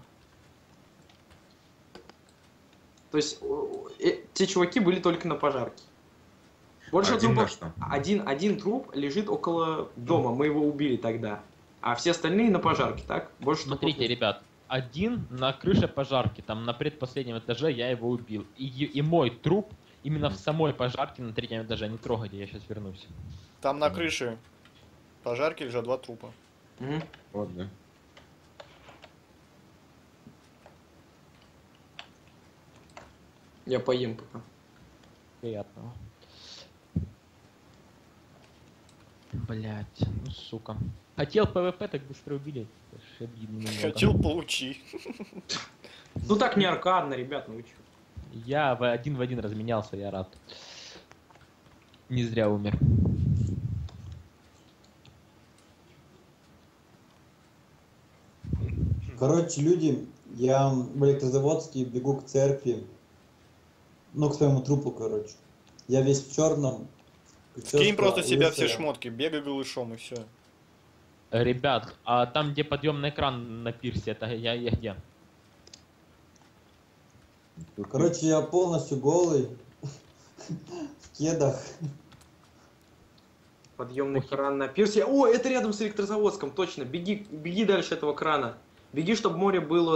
A: То есть те чуваки были только на пожарке. Больше
B: Один
A: трупов.
B: наш там.
A: Один труп лежит около дома, мы его убили тогда. А все остальные на пожарке, так? Больше
D: Смотрите,
A: трупов.
D: ребят, один на крыше пожарки, там на предпоследнем этаже я его убил. И мой труп именно в самой пожарке на третьем этаже. Не трогайте, я сейчас вернусь.
C: Там на крыше пожарки лежат два трупа.
A: Мгм.
B: Вот, да.
A: Я поем пока.
D: Приятного. Блять, ну сука. Хотел ПВП, так быстро убили. Это ж обидно немного.
C: Хотел, получи.
A: Ну так не аркадно, ребят, ну вы чё?
D: Я в один разменялся, я рад. Не зря умер.
E: Короче, люди, я в Электрозаводске бегу к церкви. Ну, к своему трупу, короче. Я весь в черном.
C: Кинь просто себя все шмотки, бегай голышом и все.
D: Ребят, а там, где подъемный экран на пирсе, это я где?
E: Короче, я полностью голый. В кедах.
A: Подъемный кран на пирсе. О, это рядом с Электрозаводском, точно. Беги дальше этого крана. Беги, чтобы море было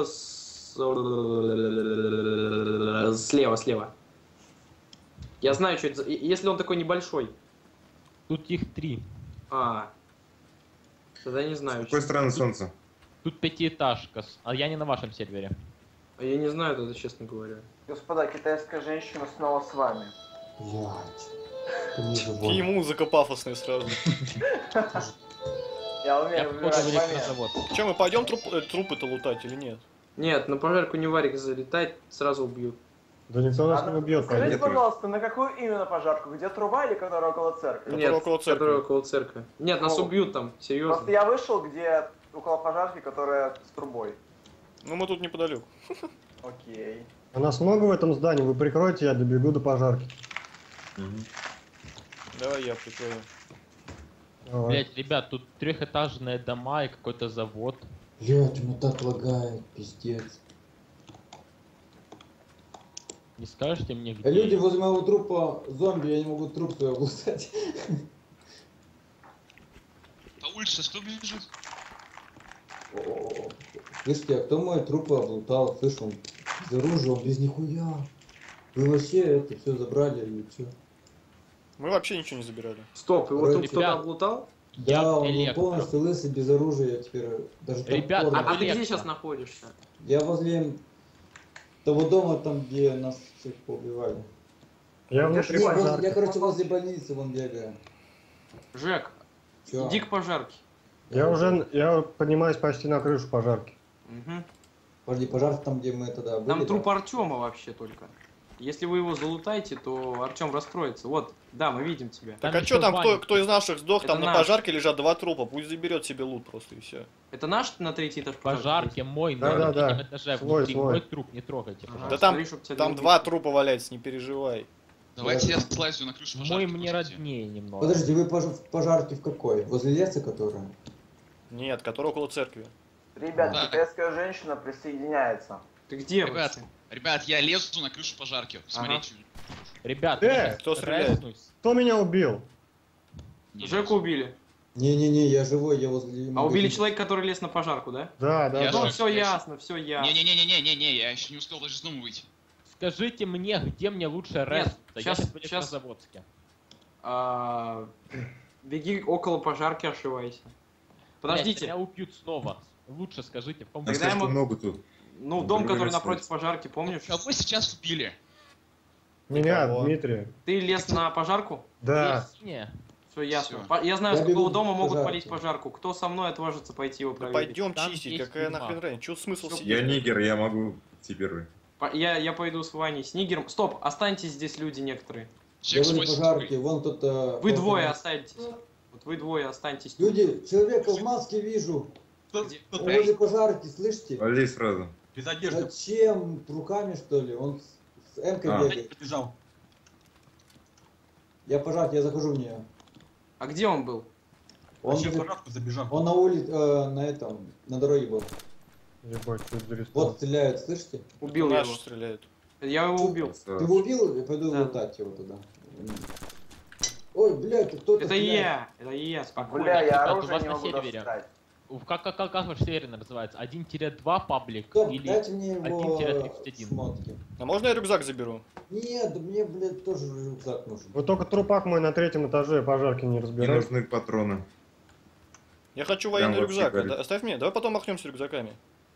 A: слева. Я знаю, что это если он такой небольшой.
D: Тут их 3.
A: Тогда не
B: С
A: знаю.
B: какой стороны солнце?
D: Тут 5-этажка, а я не на вашем сервере.
A: Я не знаю это, честно говоря.
K: Господа, китайская женщина снова с вами.
E: Блядь.
C: И музыка пафосная сразу.
K: Я
D: Я
K: умею
D: походу
K: выбирать
D: в
K: момент.
D: Электрозавод.
C: Че, мы пойдем трупы-то лутать или нет?
A: Нет, на пожарку не варик залетать, сразу убьют.
F: Да никто нас не убьет,
K: Скажите,
F: конечно.
K: пожалуйста, на какую именно пожарку? Где труба или которая около церкви?
C: Которая
A: Нет,
C: около церкви.
A: которая около церкви. Нет, нас
K: Ну,
A: убьют там,
K: Просто
A: серьезно.
K: я вышел, где около пожарки, которая с трубой.
C: Ну мы тут неподалеку.
K: Окей.
F: А нас много в этом здании, вы прикройте, я добегу до пожарки.
C: Давай я прикрою.
F: Давай.
D: Блять, ребят, тут 3-этажные дома и какой-то завод.
E: Блядь, ему так лагает, пиздец.
D: Не скажете мне где?
E: Люди возле моего трупа зомби, я не могу труп свой облутать.
I: По улице что бежит?
E: О, слышите, а кто мой труп облутал? Слышь, он без оружия, он без нихуя. Вы вообще это все забрали или что?
C: Мы вообще ничего не забирали.
A: Стоп, его
E: Ребят.
A: тут кто-то облутал?
D: Я
E: Да, он был
D: электро.
E: полностью лысый, без оружия теперь. Даже
D: Ребят,
E: топор.
A: А ты
D: Электро.
A: где сейчас находишься?
E: Я возле того дома, там, где нас всех поубивали.
F: Я внутри
E: Не, я,
F: пожарки.
E: короче, возле больницы вон бегаю.
A: Жек,
E: Чё?
A: иди к пожарке.
F: Я поднимаюсь почти на крышу пожарки.
A: Мгм.
E: Подожди, пожар там, где мы тогда были.
A: Там
E: да?
A: труп Артема вообще только. Если вы его залутаете, то Артем расстроится. Вот, да, мы видим тебя.
C: Так
D: Там
C: а что
D: еще
C: там,
D: Ваня.
C: кто из наших сдох,
A: Это
C: там на
A: наш.
C: пожарке лежат 2 трупа, пусть заберет себе лут просто и все.
A: Это наш на третий этаж
D: Пожарки мой,
F: Да,
D: на
F: да, да.
D: третьем этаже
F: Свой,
D: внутри.
F: свой.
D: Мой труп не трогайте,
A: Ага.
D: пожалуйста.
C: Да там,
A: смотри, чтоб тебя
C: там
A: не
C: 2
A: убили.
C: трупа валяется, не переживай.
I: Давайте я слазю на крышу пожарки.
D: Мой мне
I: подождите.
D: роднее немного.
E: Подожди, вы в пожарке в какой? Возле леса, которая?
C: Нет, который около церкви.
K: Ребят,
I: Да.
K: китайская женщина присоединяется.
A: Ты где
I: Ребят,
A: вообще?
I: ребят, я лезу на крышу пожарки. Смотрите.
D: Ребят,
C: кто стреляет?
D: стреснусь.
F: Кто меня убил?
A: Жеку убили.
E: Не-не-не, я живой, я возле...
A: А убили
E: магазина.
A: человека, который лез на пожарку, да?
F: Да, да,
I: Я
F: да.
A: Ну,
I: Жек,
A: все
I: я
A: ясно, все ясно.
I: Не-не-не-не-не-не, я еще не успел даже из дома выйти.
D: Скажите мне, где мне лучше рest? Я
A: щас-
D: сейчас в
A: щас.
D: Электрозаводске.
A: Беги около пожарки, ошивайся.
D: Блядь,
A: Подождите,
D: меня убьют снова. Лучше скажите, в каком
B: Нас
A: Когда я
B: слишком
A: могу-
B: много тут.
A: ну,
B: Ну,
A: дом,
B: другой
A: который
B: лес
A: напротив
B: есть.
A: пожарки, помнишь?
I: Кого сейчас убили?
F: Меня,
C: Никого.
F: Дмитрия.
A: Ты лез на пожарку?
F: Да.
D: Не.
A: Все ясно.
I: Всё.
A: Я знаю,
E: Я
A: с какого
E: бегу
A: дома
E: к
A: могут
E: пожарке.
A: палить пожарку. Кто со мной отважится пойти его
C: Да
A: проверить?
C: пойдем
D: Там
C: чистить,
D: есть
C: какая
D: тюрьма.
C: нахрен разница? Чё смысл
A: Чтоб-
C: сидеть?
B: Я нигер, я могу идти первый.
A: Я пойду с Ваней, с Нигером. Стоп, останьтесь здесь люди некоторые.
E: Я
I: Человек с
E: возле
I: моей
E: пожарки,
I: сестрой.
E: вон тут...
A: Вы двое останетесь. Вот вы двое останетесь. тут.
E: Люди, человека в маске вижу.
A: Где?
E: Он возле пожарки, слышите?
B: Вали сразу.
H: Без одежды.
E: Зачем? Руками, что ли? Он с М-кой
B: А.
E: бегает.
H: Побежал.
E: Я пожарки, я захожу в нее.
A: А где он был?
E: Он,
H: Вообще в пожарку забежал.
E: он на улице, на этом, на дороге был.
F: Ебать, тут зарисовал.
E: Вот стреляют, слышите?
A: Убил я
C: Наши
A: его.
C: стреляют.
A: Я его убил.
E: Ты его убил? Я пойду
A: Да.
E: лутать его тогда. Ой, блядь, кто-то
A: Это
E: стреляет.
A: я, спокойно.
K: Бля, я
D: Ребят, у
K: оружие
D: вас
K: не
D: на
K: могу
D: сервере.
K: достать.
D: Как ваш сервер называется? 1-2 паблик
E: Стоп,
D: или...
E: дайте мне его
D: 1-31.
E: шмотки.
C: А можно я рюкзак заберу?
E: Нет, да мне, блядь, тоже рюкзак нужен.
F: Вот только трупак мой на 3-м этаже пожарки не
B: Мне
F: разбирает.
B: нужны патроны.
C: Я хочу военный
B: вообще
C: рюкзак.
B: горит.
C: Оставь мне. Давай потом махнемся рюкзаками.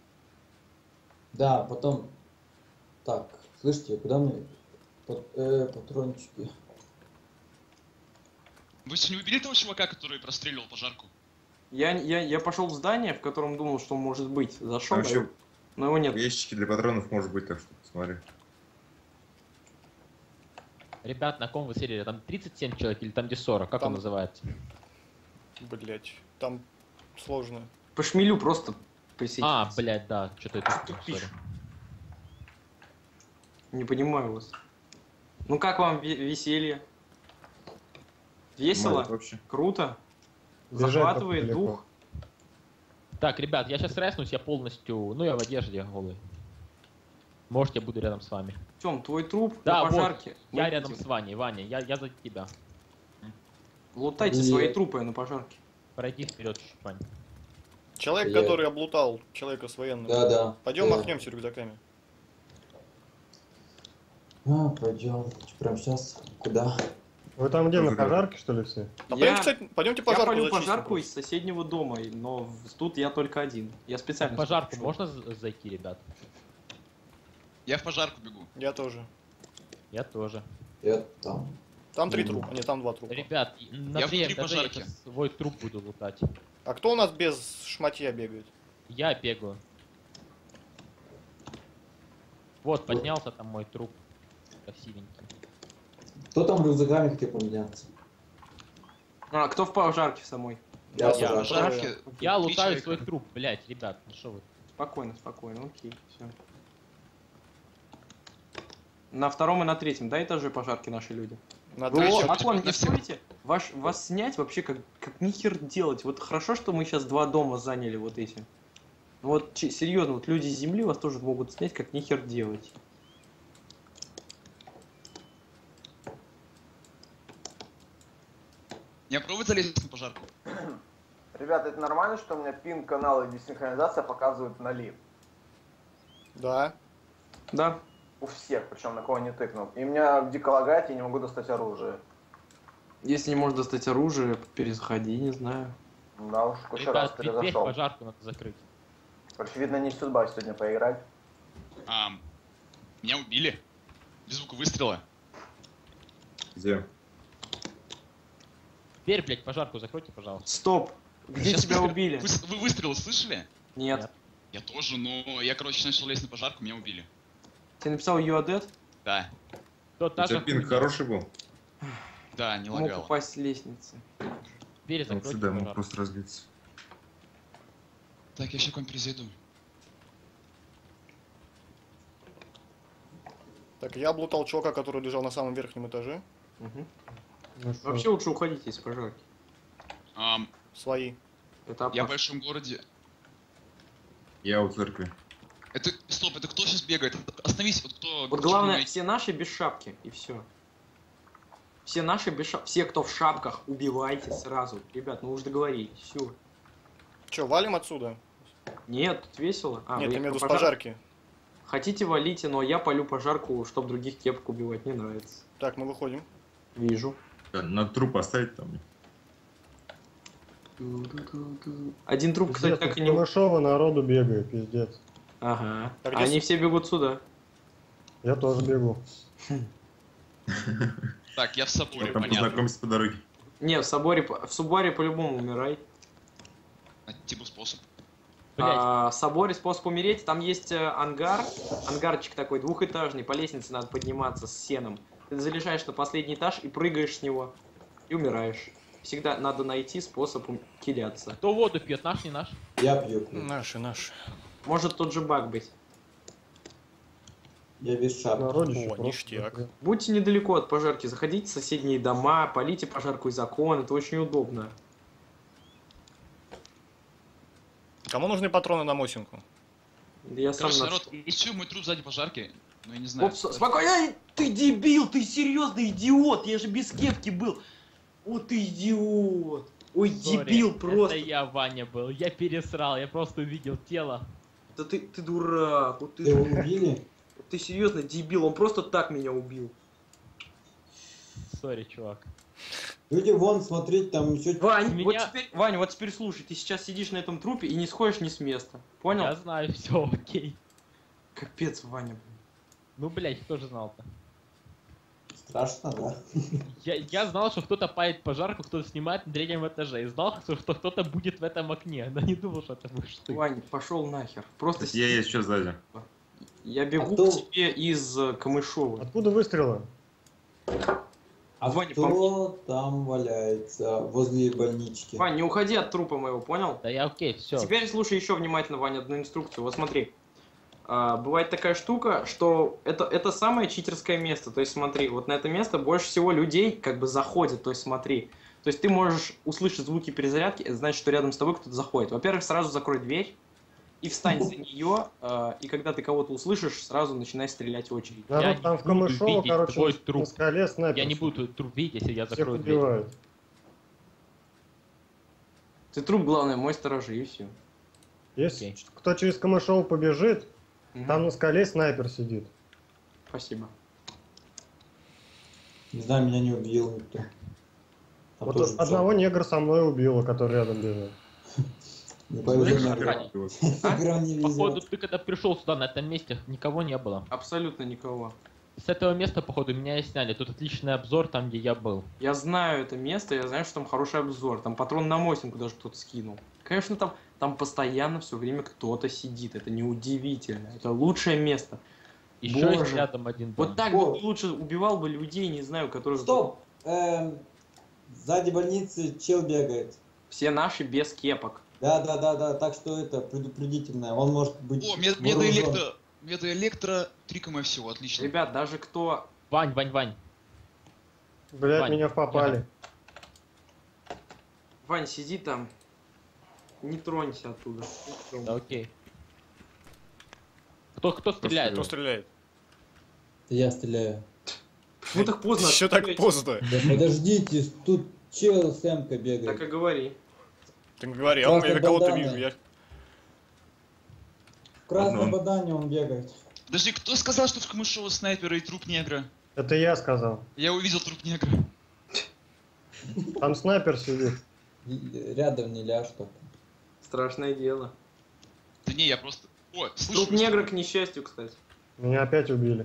E: Да, потом... Так, слышите, куда мне патрончики?
I: Вы сегодня убили того чувака, который простреливал пожарку?
A: Я пошел в здание, в котором думал, что может быть. Зашел,
B: Там еще
A: но его нет.
B: ящики для патронов может быть, так что посмотри.
D: Ребят, на каком вы сервере? Там 37 человек или там где 40? Как
C: Там-
D: он называется?
C: Блять, там сложно.
A: По шмелю просто присоединиться.
D: блядь, да, что-то это
A: Тупишь. Не понимаю вас. Ну как вам веселье? Весело?
B: Вообще.
A: Круто?
F: Бежать
A: Захватывает
F: далеко.
A: дух?
D: Так, ребят, я сейчас резнусь, я полностью... Ну, я в одежде голый. Может, я буду рядом с вами.
A: Тём, твой труп
D: Да,
A: на
D: вот,
A: пожарке.
D: я
A: Мы
D: рядом
A: видим.
D: с Ваней. Ваня, я за тебя.
A: Лутайте
E: Нет.
A: свои трупы на пожарке.
D: Пройди вперед чуть-чуть, Вань.
C: Человек,
E: Я-
C: который облутал человека с военным.
E: Да.
C: Пойдем
E: Да.
C: махнемся рюкзаками.
E: Пойдем. Прям сейчас. Куда?
F: Вы там где, на
B: Куда?
F: пожарке, что ли, все?
C: А
A: Я-
C: пойдемте
A: Я
C: пожарку
A: полю
C: зачистим
A: пожарку
C: просто.
A: из соседнего дома, но тут я только один. Я специально...
D: В пожарку
A: сюда
D: можно зайти, ребят?
I: Я в пожарку бегу.
C: Я тоже.
D: Я тоже.
E: Я там.
C: Там 3 трупа, а не там 2 трупа.
D: Ребят, на
I: Я
D: третьем
I: внутри
D: этаже я
I: пожарки.
D: щас свой труп буду лутать.
C: А кто у нас без шматья бегает?
D: Я бегаю. Вот, поднялся там мой труп. Красивенький.
E: Кто там рюкзаками хотел поменяться?
A: А, кто в пожарке самой?
E: Я
C: Я
E: в пожарке.
I: Пожарки.
D: Я
I: Три
D: лутаю
I: человека.
D: свой труп, блять, ребят, ну что вы?
A: Спокойно, спокойно, окей, все. На втором и на третьем, да, этаже пожарки наши люди?
C: На
A: Вы,
C: третьем.
A: Аклон,
I: на
A: не
I: всех.
A: стойте, вас снять вообще как нихер делать. Вот хорошо, что мы сейчас 2 дома заняли вот эти. Вот серьезно, вот люди с земли вас тоже могут снять как нихер делать.
I: Я пробую залезть на пожарку.
K: Ребята, это нормально, что у меня пин-канал и десинхронизация показывают 0?
C: Да.
A: Да.
K: У всех, причем на кого не тыкнул. И меня дико лагает, я не могу достать оружие.
A: Если не можешь достать оружие, перезаходи, не знаю.
K: Да уж, куча раз
D: Ребят, дверь в
K: перезашел.
D: пожарку надо закрыть.
K: Короче, видно, не судьба сегодня поиграть.
I: Меня убили. Без звука выстрела.
B: Где?
D: Дверь, блять, пожарку закройте, пожалуйста.
A: Стоп! Где
I: Сейчас
A: тебя
I: выстрел.
A: убили?
I: Вы выстрелы слышали?
A: Нет.
I: Я тоже, но я, короче, начал лезть на пожарку, меня убили.
A: Ты написал You are dead?
I: Да,
D: То
B: У
D: та
B: тебя
D: же
B: пинг
D: хуйня.
B: хороший был?
I: да, не
A: Мог
I: лагало.
A: упасть с лестницы.
D: Дверь
B: Вот
D: закройте,
B: сюда мог
D: пожалуйста.
B: просто разбиться.
I: Так, я еще к вам перезайду.
C: Так, я облутал чувака, который лежал на самом верхнем этаже.
A: Мгм.
F: Ну что?
A: Вообще лучше уходите из пожарки.
C: Свои.
A: Это
I: Я в
A: опасно.
I: большом городе.
B: Я у церкви.
I: Это, стоп, это кто сейчас бегает? Остановись, вот кто...
A: Вот главное, все наши без шапки, и все. Все наши без шапки. Все, кто в шапках, убивайте сразу. Ребят, ну уж договорились, все.
C: Че, валим отсюда?
A: Нет, тут весело.
C: Нет,
A: вы
C: я имею в виду с
A: пожар-
C: пожарки.
A: Хотите, валите, но я полю пожарку, чтобы других кепок убивать не нравится.
C: Так, мы выходим.
A: Вижу.
B: Надо труп оставить там.
A: Один труп, кстати,
F: Пиздец,
A: так
F: тут
A: и не...
F: Камышова народу бегает, пиздец.
A: Ага.
C: А где
A: Они
C: с-
A: все бегут сюда.
F: Я тоже бегу.
I: Так, я в соборе,
B: Вот там
I: понятно.
B: познакомься по дороге.
A: Не, в соборе по-любому умирай.
I: Типа способ.
D: Блять,
A: В соборе способ умереть. Там есть ангар. Ангарчик такой двухэтажный. По лестнице надо подниматься с сеном. Ты залезаешь на последний этаж и прыгаешь с него. И умираешь. Всегда надо найти способ киляться.
D: кто воду пьет, наш, не наш?
E: Я пью.
C: Наши.
A: Может тот же баг быть.
E: Я без шапки.
F: Народище
C: О,
F: просто.
C: ништяк.
A: Будьте недалеко от пожарки. Заходите в соседние дома. Полите пожарку из окон. Это очень удобно.
C: Кому нужны патроны на Мосинку?
A: Я сам
I: Короче,
A: на-
I: народ, ищу мой труп сзади пожарки. Ну, я не знаю.
A: Опс, спокойно. Ай, ты дебил, ты серьезный идиот. Я же без кепки был. О, ты идиот. Ой,
D: Сори,
A: дебил просто.
D: Это я, Ваня, был. Я пересрал, я просто увидел тело.
A: Да ты дурак. Вот
E: Ты его
A: ты,
E: убили?
A: ты серьезно дебил. Он просто так меня убил.
D: Сори, чувак.
E: Люди, вон, смотреть, там еще...
A: Вань,
D: Меня-
A: Вань, вот теперь слушай, ты сейчас сидишь на этом трупе и не сходишь ни с места. Понял?
D: Я знаю, все, окей.
A: Капец, Ваня.
D: Ну, блять, кто же знал-то?
E: Страшно, да?
D: Я знал, что кто-то палит пожарку, кто-то снимает на третьем этаже. И знал, что кто-то будет в этом окне. Но не думал, что это будешь ты.
A: Вань, пошел нахер. Просто
B: Я есть что сзади.
A: Я бегу
E: А кто-
A: к тебе из Камышова.
F: Откуда выстрелы?
E: А
A: Ваня,
E: кто там валяется возле больнички?
A: Вань, не уходи от трупа моего, понял?
D: Да я окей, все.
A: Теперь слушай еще внимательно, Ваня, одну инструкцию. Вот смотри. Бывает такая штука, что это самое читерское место. То есть смотри, вот на это место больше всего людей как бы заходит. То есть смотри. То есть ты можешь услышать звуки перезарядки, это значит, что рядом с тобой кто-то заходит. Во-первых, сразу закрой дверь и встань за нее, и когда ты кого-то услышишь, сразу начинай стрелять в очередь.
F: Народ,
D: Я
F: там
D: не
F: в
D: буду
F: Камышово,
D: видеть
F: короче,
D: твой
F: на
D: труп.
F: скале снайпер.
D: Я не буду труп видеть, если я
F: Всех
D: закрою дверь.
F: убивают.
A: Ты труп, главное, мой сторожи, и все.
F: Если
D: Окей.
F: кто через Камышово побежит, там на скале снайпер сидит.
A: Спасибо.
E: Не знаю, меня не убил никто. Там
F: Вот
E: тоже
F: одного негра со мной убило, который рядом бежал.
E: Не повезло
D: Слышишь,
E: негру.
D: Ваня?
E: Неграм не
D: Походу,
E: везет.
D: ты когда пришел сюда, на этом месте, никого не было.
A: Абсолютно никого.
D: С этого места, походу, меня и сняли. Тут отличный обзор там, где я был.
A: Я знаю это место, я знаю, что там хороший обзор. Там патрон на Мосинку даже кто-то скинул. Конечно, там постоянно все время кто-то сидит. Это неудивительно. Это лучшее место.
D: Еще
A: Боже.
D: есть рядом один дом.
A: Вот так
E: О.
A: бы ты лучше убивал бы людей, не знаю, которые...
E: Стоп! Сзади больницы чел бегает.
A: Все наши без кепок.
E: Да, так что это предупредительное. Он может быть
I: О,
E: вооружен.
I: медоэлектро 3 всего, отлично.
A: Ребят, даже кто...
D: Вань.
F: Блять,
D: Ваня,
F: меня попали.
A: Вань, сиди там. Не тронься оттуда.
D: Да окей. Кто стреляет?
C: Кто стреляет?
E: Я стреляю.
A: Почему так поздно?
C: Еще так
A: отстреливаете?
C: поздно.
E: Да подождите, тут чел с Эмкой бегает.
A: Так и говори.
C: Ты говори, а я кого-то вижу. Я...
E: В красном
B: Одно.
E: бадане он бегает.
I: Подожди, кто сказал, что в Камышово снайпера и труп негра?
F: Это я сказал.
I: Я увидел труп негра.
F: Там снайпер сидит.
E: Рядом не ляжь так.
A: Страшное дело.
I: Да не, я просто... О,
A: Труп
I: слышишь?
A: негра, к несчастью, кстати.
F: Меня опять убили.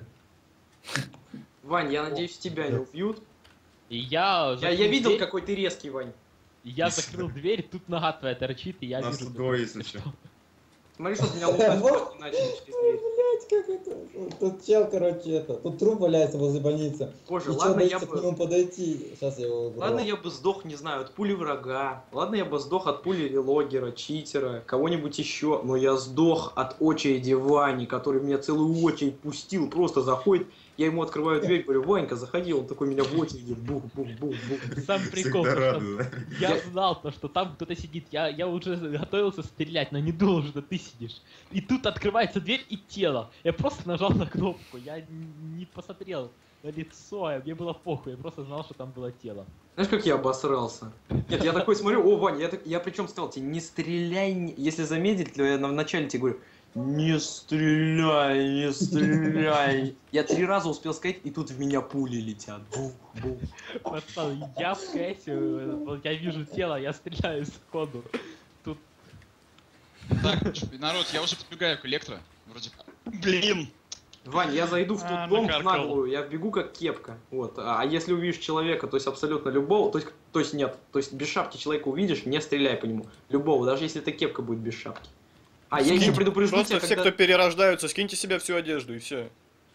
A: Вань, я надеюсь, тебя не убьют.
D: И
A: Я видел, какой ты резкий, Вань.
D: Я закрыл дверь, тут нога твоя торчит, и я
B: Нас
D: вижу...
B: тут двое, если что.
A: Смотри, что меня лутать
E: Вот.
A: не начали через дверь.
E: Блять, как это? Тут чел, короче, тут труп валяется возле больницы.
A: Боже,
E: И чел
A: ладно, я
E: боится к
A: бы...
E: нему подойти. Сейчас я его уберу.
A: Ладно, я бы сдох, не знаю, от пули врага. Ладно, я бы сдох от пули релогера, читера, кого-нибудь еще. Но я сдох от очереди Вани, который меня целую очередь пустил. Просто заходит, я ему открываю дверь, говорю, Ванька, заходи. Он такой меня в очереди, бух-бух-бух-бух.
D: Сам прикол,
B: Всегда
D: то,
B: рады,
D: что
B: да?
D: я знал, то, что там кто-то сидит. Я уже готовился стрелять, но не думал, что ты сидишь. И тут открывается дверь и тело. Я просто нажал на кнопку, я не посмотрел на лицо, мне было похуй, я просто знал, что там было тело.
A: Знаешь, как я обосрался? Нет, я такой смотрю, о, Ваня, я причем сказал тебе, не стреляй, если замедлить, я вначале тебе говорю, не стреляй, не стреляй. Я 3 раза успел сказать, и тут в меня пули летят. Бух, бух.
D: Пацан, я в кэссе, вот я вижу тело, я стреляю сходу. Тут
I: Так, народ, я уже подбегаю к электро. Вроде... Блин!
A: Вань, я зайду в тот
D: А,
A: дом в
D: накаркал.
A: наглую, я бегу как кепка. Вот. А если увидишь человека, то есть абсолютно любого, то есть нет, то есть без шапки человека увидишь, не стреляй по нему. Любого, даже если эта кепка будет без шапки. А я еще предупрежду
C: Просто
A: тебя,
C: все,
A: когда...
C: кто перерождаются, скиньте себе всю одежду и все.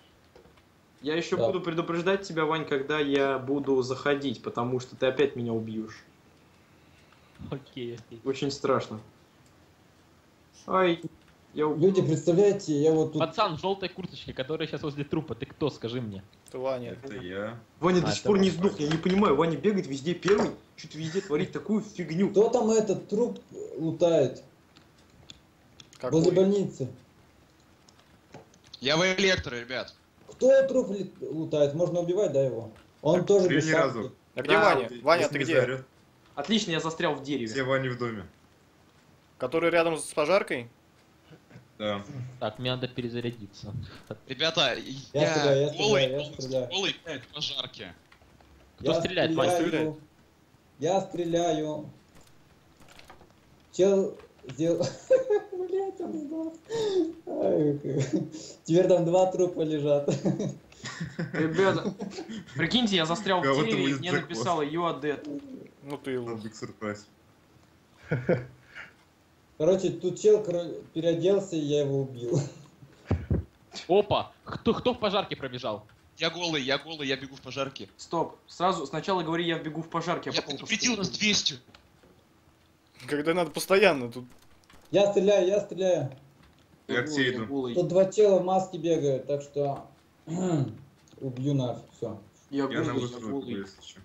A: Я еще
E: Да.
A: буду предупреждать тебя, Вань, когда я буду заходить, потому что ты опять меня убьешь.
D: окей.
A: Очень страшно. Ай, я...
E: Люди, представляете, я вот тут...
D: Пацан в желтой курточке, который сейчас возле трупа, ты кто, скажи мне?
C: Это Ваня.
B: Это я.
A: Ваня
D: А,
A: до сих
D: это
A: пор не
D: Ваня.
A: сдох, я не понимаю, Ваня бегает везде первый, что-то везде творит такую фигню.
E: Кто там этот труп лутает?
C: Какой?
E: Возле больницы.
I: Я в электро, ребят.
E: Кто труп лутает? Можно убивать, да, его? Он тоже
B: ты
E: без
B: ни
E: шапки.
B: разу.
C: А где
A: Да,
C: Ваня? Ваня,
B: Если
C: ты
B: не
C: где?
B: заорёт,
A: Отлично, я застрял в дереве.
B: Все Вани в доме.
C: Который рядом с пожаркой?
B: Да.
D: Так, мне надо перезарядиться.
I: Ребята,
E: Я стреляю, я
I: голый,
E: стреляю, я стреляю.
I: голый в пожарке.
D: Кто стреляет, Вань,
C: стреляет?
E: Я стреляю. Чел сделал... Блять, он сдох. Ай, теперь там 2 трупа лежат.
A: Ребята, прикиньте, я застрял в
B: Кого-то
A: дереве, и
B: будет
A: мне
B: джекпот.
A: написало You are dead.
C: Ну ты его.
B: Big surprise.
E: Короче, тут чел переоделся, и я его убил.
D: Опа! Кто в пожарке пробежал?
I: Я голый, я бегу в пожарке.
A: Стоп. Сразу, сначала говори, я бегу в пожарке, а
I: Я
A: потом...
I: предупредил, нас 200.
C: Когда надо постоянно тут.
E: Я стреляю, я стреляю.
B: Я к тебе
A: голый,
B: иду.
A: голый.
E: Тут два чела в маске бегают, так что убью нафиг, все.
A: Я
B: Я на
A: голый, я
B: высоту,
A: голый.
B: если что.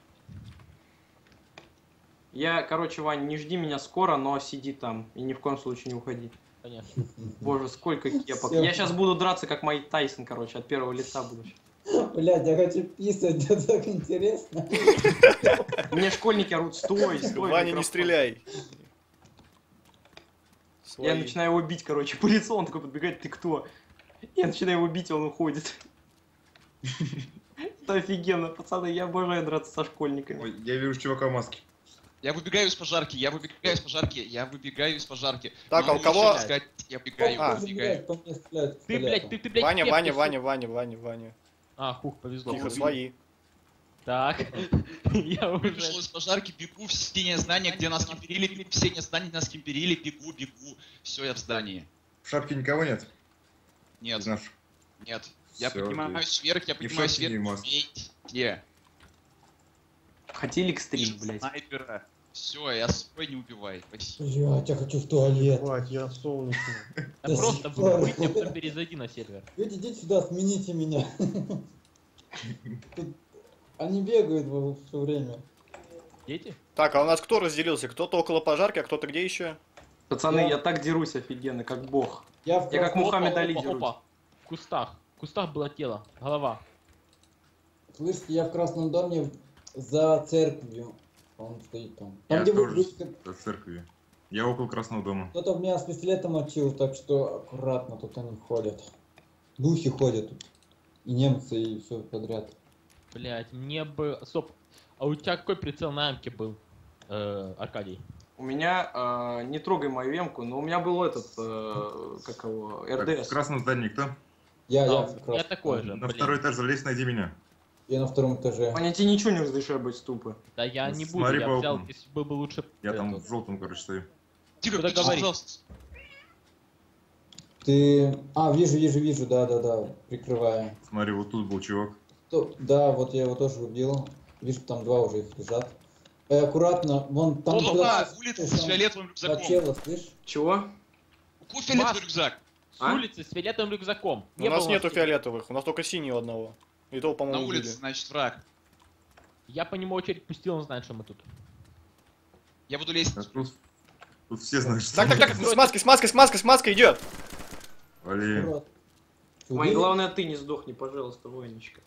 A: Я, короче, Вань, не жди меня скоро, но сиди там. И ни в коем случае не уходи.
D: Понятно.
A: Боже, сколько кепок.
E: Всё.
A: Я сейчас буду драться, как Майк Тайсон, короче, от первого лица буду.
E: Блядь, я хочу писать, это так интересно.
A: Мне школьники орут, стой, стой.
C: Ваня, не
A: микрофон.
C: стреляй.
A: Я
C: Свои.
A: начинаю его бить, короче, по лицу, он такой подбегает, ты кто? Я начинаю его бить, и он уходит. Это офигенно, пацаны, я обожаю драться со школьниками.
B: Ой, я вижу чувака в маске.
I: Я выбегаю из пожарки.
C: Так,
I: Но
C: а у
I: лучше
C: кого-
I: не сказать, я выбегаю,
C: А.
I: выбегаю.
E: По мне стреляют
D: Ты, блядь, ты, блядь,
C: Ваня,
D: кепки
C: Ваня,
D: всё-
C: Ваня.
D: А, хух, повезло.
C: Тихо, свои.
D: Так, я уже...
I: Вышел из пожарки, бегу в синее здание, где нас кемперили, в синее здание нас кемперили, бегу. Все, я в здании.
B: В шапке никого нет?
I: Нет,
B: Наш.
I: нет. Я
B: Всё,
I: поднимаюсь вверх, я
B: И в
I: поднимаюсь
B: шапке, и в
I: вверх.
B: маске.
I: Везде.
A: Хотели к стрим, блядь.
I: Снайпера. Все, я свой не убивай. Спасибо.
E: Блядь, я хочу в туалет.
F: Хватит, я солнечный.
D: Да
E: До
D: просто
E: сих пор.
D: выйди, а потом перезайди на сервер.
E: Идите сюда, смените меня. Тут они бегают все время.
D: Дети?
C: Так, а у нас кто разделился? Кто-то около пожарки, а кто-то где еще?
A: Пацаны,
E: Я-
A: я так дерусь офигенно, как бог.
E: Я в
A: Я как
E: красном-
A: Мухаммед
D: Опа,
A: Али
D: опа,
A: дерусь.
D: опа. В кустах. В кустах было тело. Голова.
E: Слышите, я в красном доме за церковью. Он стоит там. Там,
B: Я
E: где вы
B: тоже
E: близко.
B: за церковью. Я около Красного дома.
E: Кто-то в меня с пистолетом отчил, так что аккуратно тут они ходят. Духи ходят тут. И немцы, и все подряд.
D: Блять, мне бы... Стоп. А у тебя какой прицел на эмке был, Аркадий?
A: У меня, не трогай мою эмку, но у меня был этот, как его,
B: Так, в
A: РДС.
B: красном здании кто?
E: Я
D: Да,
E: в
D: у меня
E: красном.
D: такой же,
B: На
D: блин.
B: второй этаж залезь, найди меня.
E: Я на втором этаже.
A: Ваня, тебе ничего не разрешаю быть тупо.
D: Да я не буду,
B: Смотри
D: я
B: по
D: взял,
B: окнам.
D: если бы лучше...
B: Я там
D: эту.
B: в желтом, короче, стою.
I: Тихо,
D: Куда
I: кто
D: говорить?
I: пожалуйста.
E: Ты... А, вижу, да, прикрываю.
B: Смотри, вот тут был чувак.
E: Да, вот я его тоже убил. Вижу, там два уже их лежат. Аккуратно, вон там...
I: Опа,
E: куда-
I: улица с
E: там
I: фиолетовым
E: два
I: рюкзаком.
E: чела, слышь?
A: Чего?
I: Какой фиолетовый рюкзак?
D: С
A: А?
D: улицы с фиолетовым рюкзаком.
C: У нас
D: было
C: нету
D: с-
C: фиолетовых, у нас только синий у одного. И то,
I: На
C: по-моему, убили.
I: улице, значит, враг.
D: Я по нему очередь пустил, он знает, что мы тут.
I: Я буду лезть.
B: Тут все знают, что...
C: Так, с маской идет!
B: Блин.
E: Аккуратно.
A: Вань,
E: Убили?
A: главное, ты не сдохни, пожалуйста, Ванечка.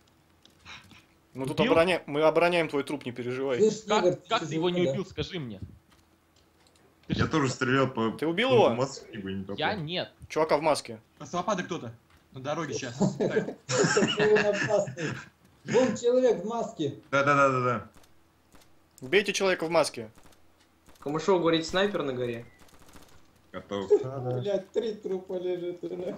C: Мы тут
D: Убил?
C: мы обороняем твой труп, не переживай.
E: Слышь, негр,
D: Как ты его не
E: живой, да?
D: убил, скажи мне? Ты
B: Я
D: ж-
B: тоже стрелял по...
C: Ты убил
B: по
C: его?
B: маске, и не попал.
D: Я нет.
C: Чувака в маске.
H: С лопаты кто-то. На дороге сейчас.
E: Это он опасный. Вон человек в маске.
B: Да.
C: Бейте человека в маске.
A: Камышов говорит, снайпер на горе.
B: Готов.
F: Да.
E: Блядь, 3 трупа лежит уже.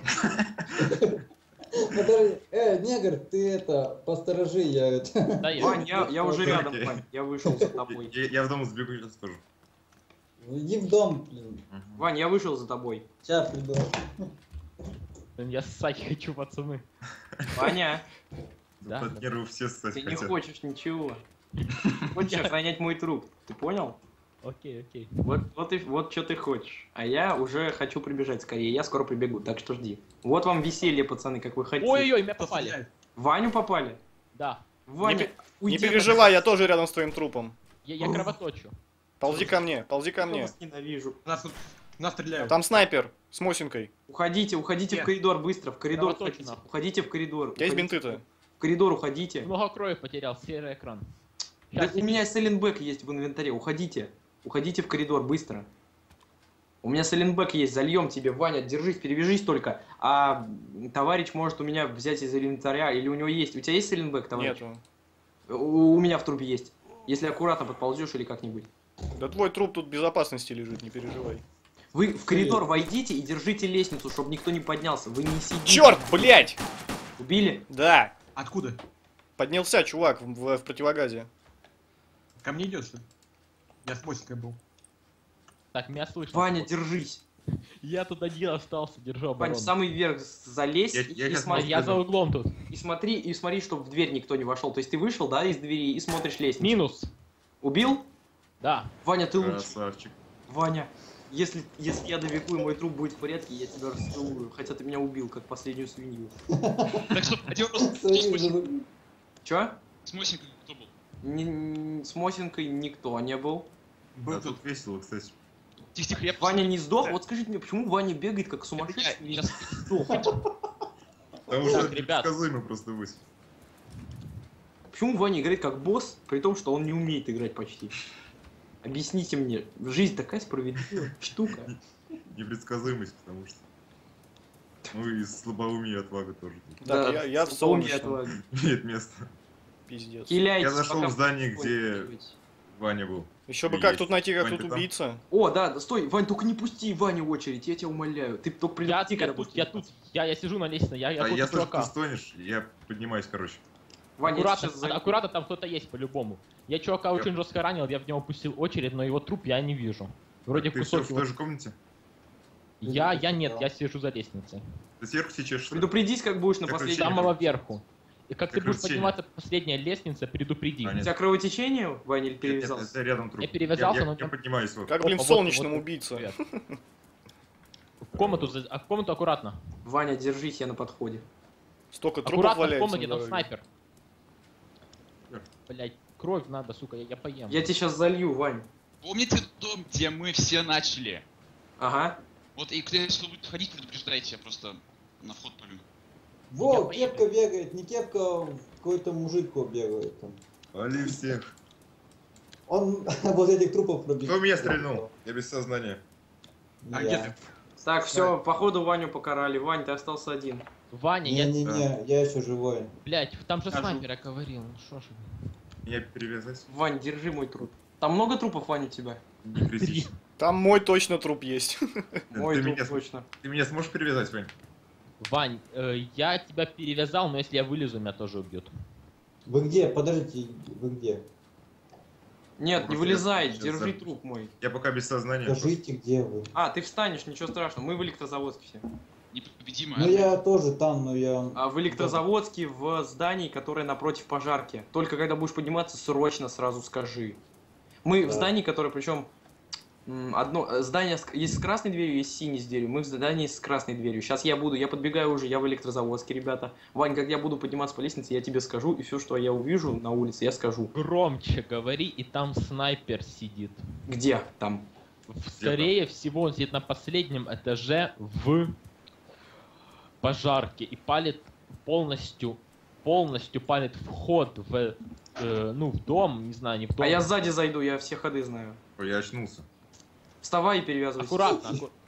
E: Подожди, негр, ты это, посторожи, я это...
D: Да, я.
A: Вань, я уже
B: Окей.
A: рядом, Вань, я вышел за тобой.
B: Я в дом сбегу, сейчас скажу.
E: Иди в дом, блин.
A: Вань, я вышел за тобой.
E: Сейчас приду.
D: Блин, я ссать хочу, пацаны.
A: Ваня,
D: Да,
B: От
D: да.
B: нервов все ссать
A: ты не
B: хотят.
A: хочешь ничего. Хочешь охранять мой труп, ты понял?
D: Окей.
A: Вот что ты хочешь. А я уже хочу прибежать скорее, я скоро прибегу, так что жди. Вот вам веселье, пацаны, как вы хотите.
D: Ой-ой-ой, меня
H: Кто
D: попали.
H: стреляет?
A: Ваню попали?
D: Да.
A: Ваня,
C: Не
A: уйди.
C: переживай, я тоже рядом с твоим трупом.
D: Я кровоточу.
C: Ползи ко мне,
A: Я
C: мне.
A: вас ненавижу.
H: Нас стреляют.
C: Там снайпер с Мосинкой.
A: Уходите в
H: Нет.
A: коридор, быстро, в коридор
D: Кровоточу
A: уходите.
D: нахуй.
A: Уходите в коридор.
C: У тебя есть
A: Уходите.
C: бинты-то?
A: В коридор уходите.
D: Много крови потерял, серый экран.
A: Да
D: Сейчас,
A: у меня Селенбэк есть в инвентаре, уходите. Уходите в коридор, быстро. У меня Селенбэк есть, зальем тебе, Ваня, держись, перевяжись только. А товарищ может у меня взять из инвентаря, или у него есть. У тебя есть Селенбэк, товарищ?
C: Нету.
A: У меня в трупе есть. Если аккуратно подползешь или как-нибудь.
C: Да твой труп тут в безопасности лежит, не переживай.
A: Вы в коридор войдите и держите лестницу, чтобы никто не поднялся. Вы не сидите.
C: Черт, блять!
A: Убили?
C: Да,
H: Откуда?
C: поднялся чувак в противогазе.
H: Ко мне идет, что ли? Я с Мосикой был.
D: Так, меня слышно.
A: Ваня, держись.
D: Я тут один остался, держу
A: Вань,
D: оборону.
A: в самый верх залезь
B: Я
A: и
B: щас
A: смотри.
D: Я за углом тут.
A: И смотри, чтобы в дверь никто не вошел. То есть ты вышел, да, из двери и смотришь лестницу.
D: Минус.
A: Убил?
D: Да.
A: Ваня, ты лучше.
B: Красавчик.
A: Ваня, если я добегу и мой труп будет в порядке, я тебя расцелую. Хотя ты меня убил, как последнюю свинью.
I: Так что, один вопрос. Кто с Мосинкой?
A: Чё?
I: С Мосинкой кто был?
A: С Мосинкой никто не был.
B: Да, тут весело, кстати.
I: Тихо-тихо, я
A: Ваня не сдох? Вот скажите мне, почему Ваня бегает как сумасшедший? и
I: сейчас-
A: сдох?
B: Потому что это
D: ребят.
B: предсказуемо просто быть.
A: Почему Ваня играет как босс, при том, что он не умеет играть почти? Объясните мне, жизнь такая справедливая штука.
B: Непредсказуемость, потому что. Ну и слабоумие и отвага тоже
C: Так, я в
A: слабоумие
C: солнечном.
A: отвага.
B: имеет место.
C: Пиздец.
A: Киляйтесь,
B: Я зашел
A: пока
B: в здание,
A: вы
B: где
A: бегаете.
B: Ваня был.
C: Еще бы
B: Есть.
C: как тут найти, как
B: Вань,
C: тут
B: ты там?
C: убийца.
A: О, да, стой, Вань, только не пусти Ваню в очередь, я тебя умоляю. Ты только
D: Я
A: предупреди, когда
D: тут,
A: будешь
D: я
A: подниматься.
D: тут, я сижу на лестнице, я
B: А
D: тут
B: я слышу, ты
D: чувака.
B: стонешь, я поднимаюсь, короче.
A: Ваня, я
D: Аккуратно,
A: сейчас зайду.
D: аккуратно, там кто-то есть по-любому. Я чувака очень жестко ранил, я в него пустил очередь, но его труп я не вижу. Вроде
B: Ты всё
D: кусок
B: в
D: его...
B: той же комнате?
D: Я нет, я сижу за лестницей.
B: Ты сверху течешь, что ли?
A: Предупредись, как будешь на
B: Как
D: С
A: последнем.
B: Кровотечение.
D: самого верху. И как ты
B: Как
D: будешь
B: кровотечение.
D: подниматься по последняя лестница, предупреди.
B: А,
A: У
B: нет.
A: тебя кровотечение, Ваня, или
B: Нет,
A: перевязался?
B: это рядом труп.
D: Я перевязался,
B: я,
D: но
B: я
D: там-
B: поднимаюсь вот.
C: Как, блин,
D: Опа,
C: в
D: вот,
C: солнечном
D: вот.
C: убийца.
D: Привет. В комнату, в комнату аккуратно.
A: Ваня, держись, я на подходе.
C: Столько трупов
D: Аккуратно в
C: валяется
D: комнате,
C: на
D: там
C: дороге.
D: снайпер.
B: Так.
D: Блять, кровь надо, сука, я поем.
A: Я тебе сейчас залью, Вань.
I: Помните дом, где мы все начали?
A: Ага.
I: Вот и кто если будет ходить, предупреждайте, я просто на вход полю.
E: Во,
D: Я
E: кепка бегает, не кепка, какой-то мужик бегает там.
B: Вали всех.
E: Он вот этих трупов пробил.
B: Кто в меня стрельнул? Я без сознания.
H: А
E: Я.
H: где ты?
A: Так, все, походу Ваню покарали. Вань, ты остался один.
D: Ваня, я...
E: Не-не-не, я еще живой.
D: Блять, там же
H: Скажу.
D: снайпер, я говорил, ну шо ж вы.
B: Меня перевязать?
A: Вань, держи мой труп. Там много трупов, Вань, у тебя?
B: Не крестись.
C: Там мой точно труп есть.
A: Мой
B: ты,
A: труп
B: меня,
A: точно.
B: ты меня сможешь перевязать, Вань?
D: Вань, я тебя перевязал, но если я вылезу, меня тоже убьют.
E: Вы где? Подождите, вы где?
A: Нет, не
B: Просто
A: вылезай,
B: я сейчас
A: держи
B: запущу.
A: труп мой.
B: Я пока без сознания.
E: Скажите, где вы?
A: А, ты встанешь, ничего страшного. Мы в электрозаводске все.
I: Непобедимая.
E: Ну я тоже там, но я...
A: А в электрозаводске в здании, которое напротив пожарки. Только когда будешь подниматься, срочно сразу скажи. Мы в
E: Да.
A: здании, которое причем одно здание есть с красной дверью, есть с синей с дверью. Мы в здании с красной дверью. Сейчас я подбегаю уже, я в электрозаводске, ребята. Вань, как я буду подниматься по лестнице, я тебе скажу, и все, что я увижу на улице, я скажу.
D: Громче говори, и там снайпер сидит.
A: Где там?
D: Скорее всего, он сидит на последнем этаже в пожарке и палит полностью палит вход в, ну, в дом, не знаю, не в дом.
A: А я сзади зайду, я все ходы знаю.
B: Ой, я очнулся.
A: Вставай и перевязывайся.
D: Аккуратно,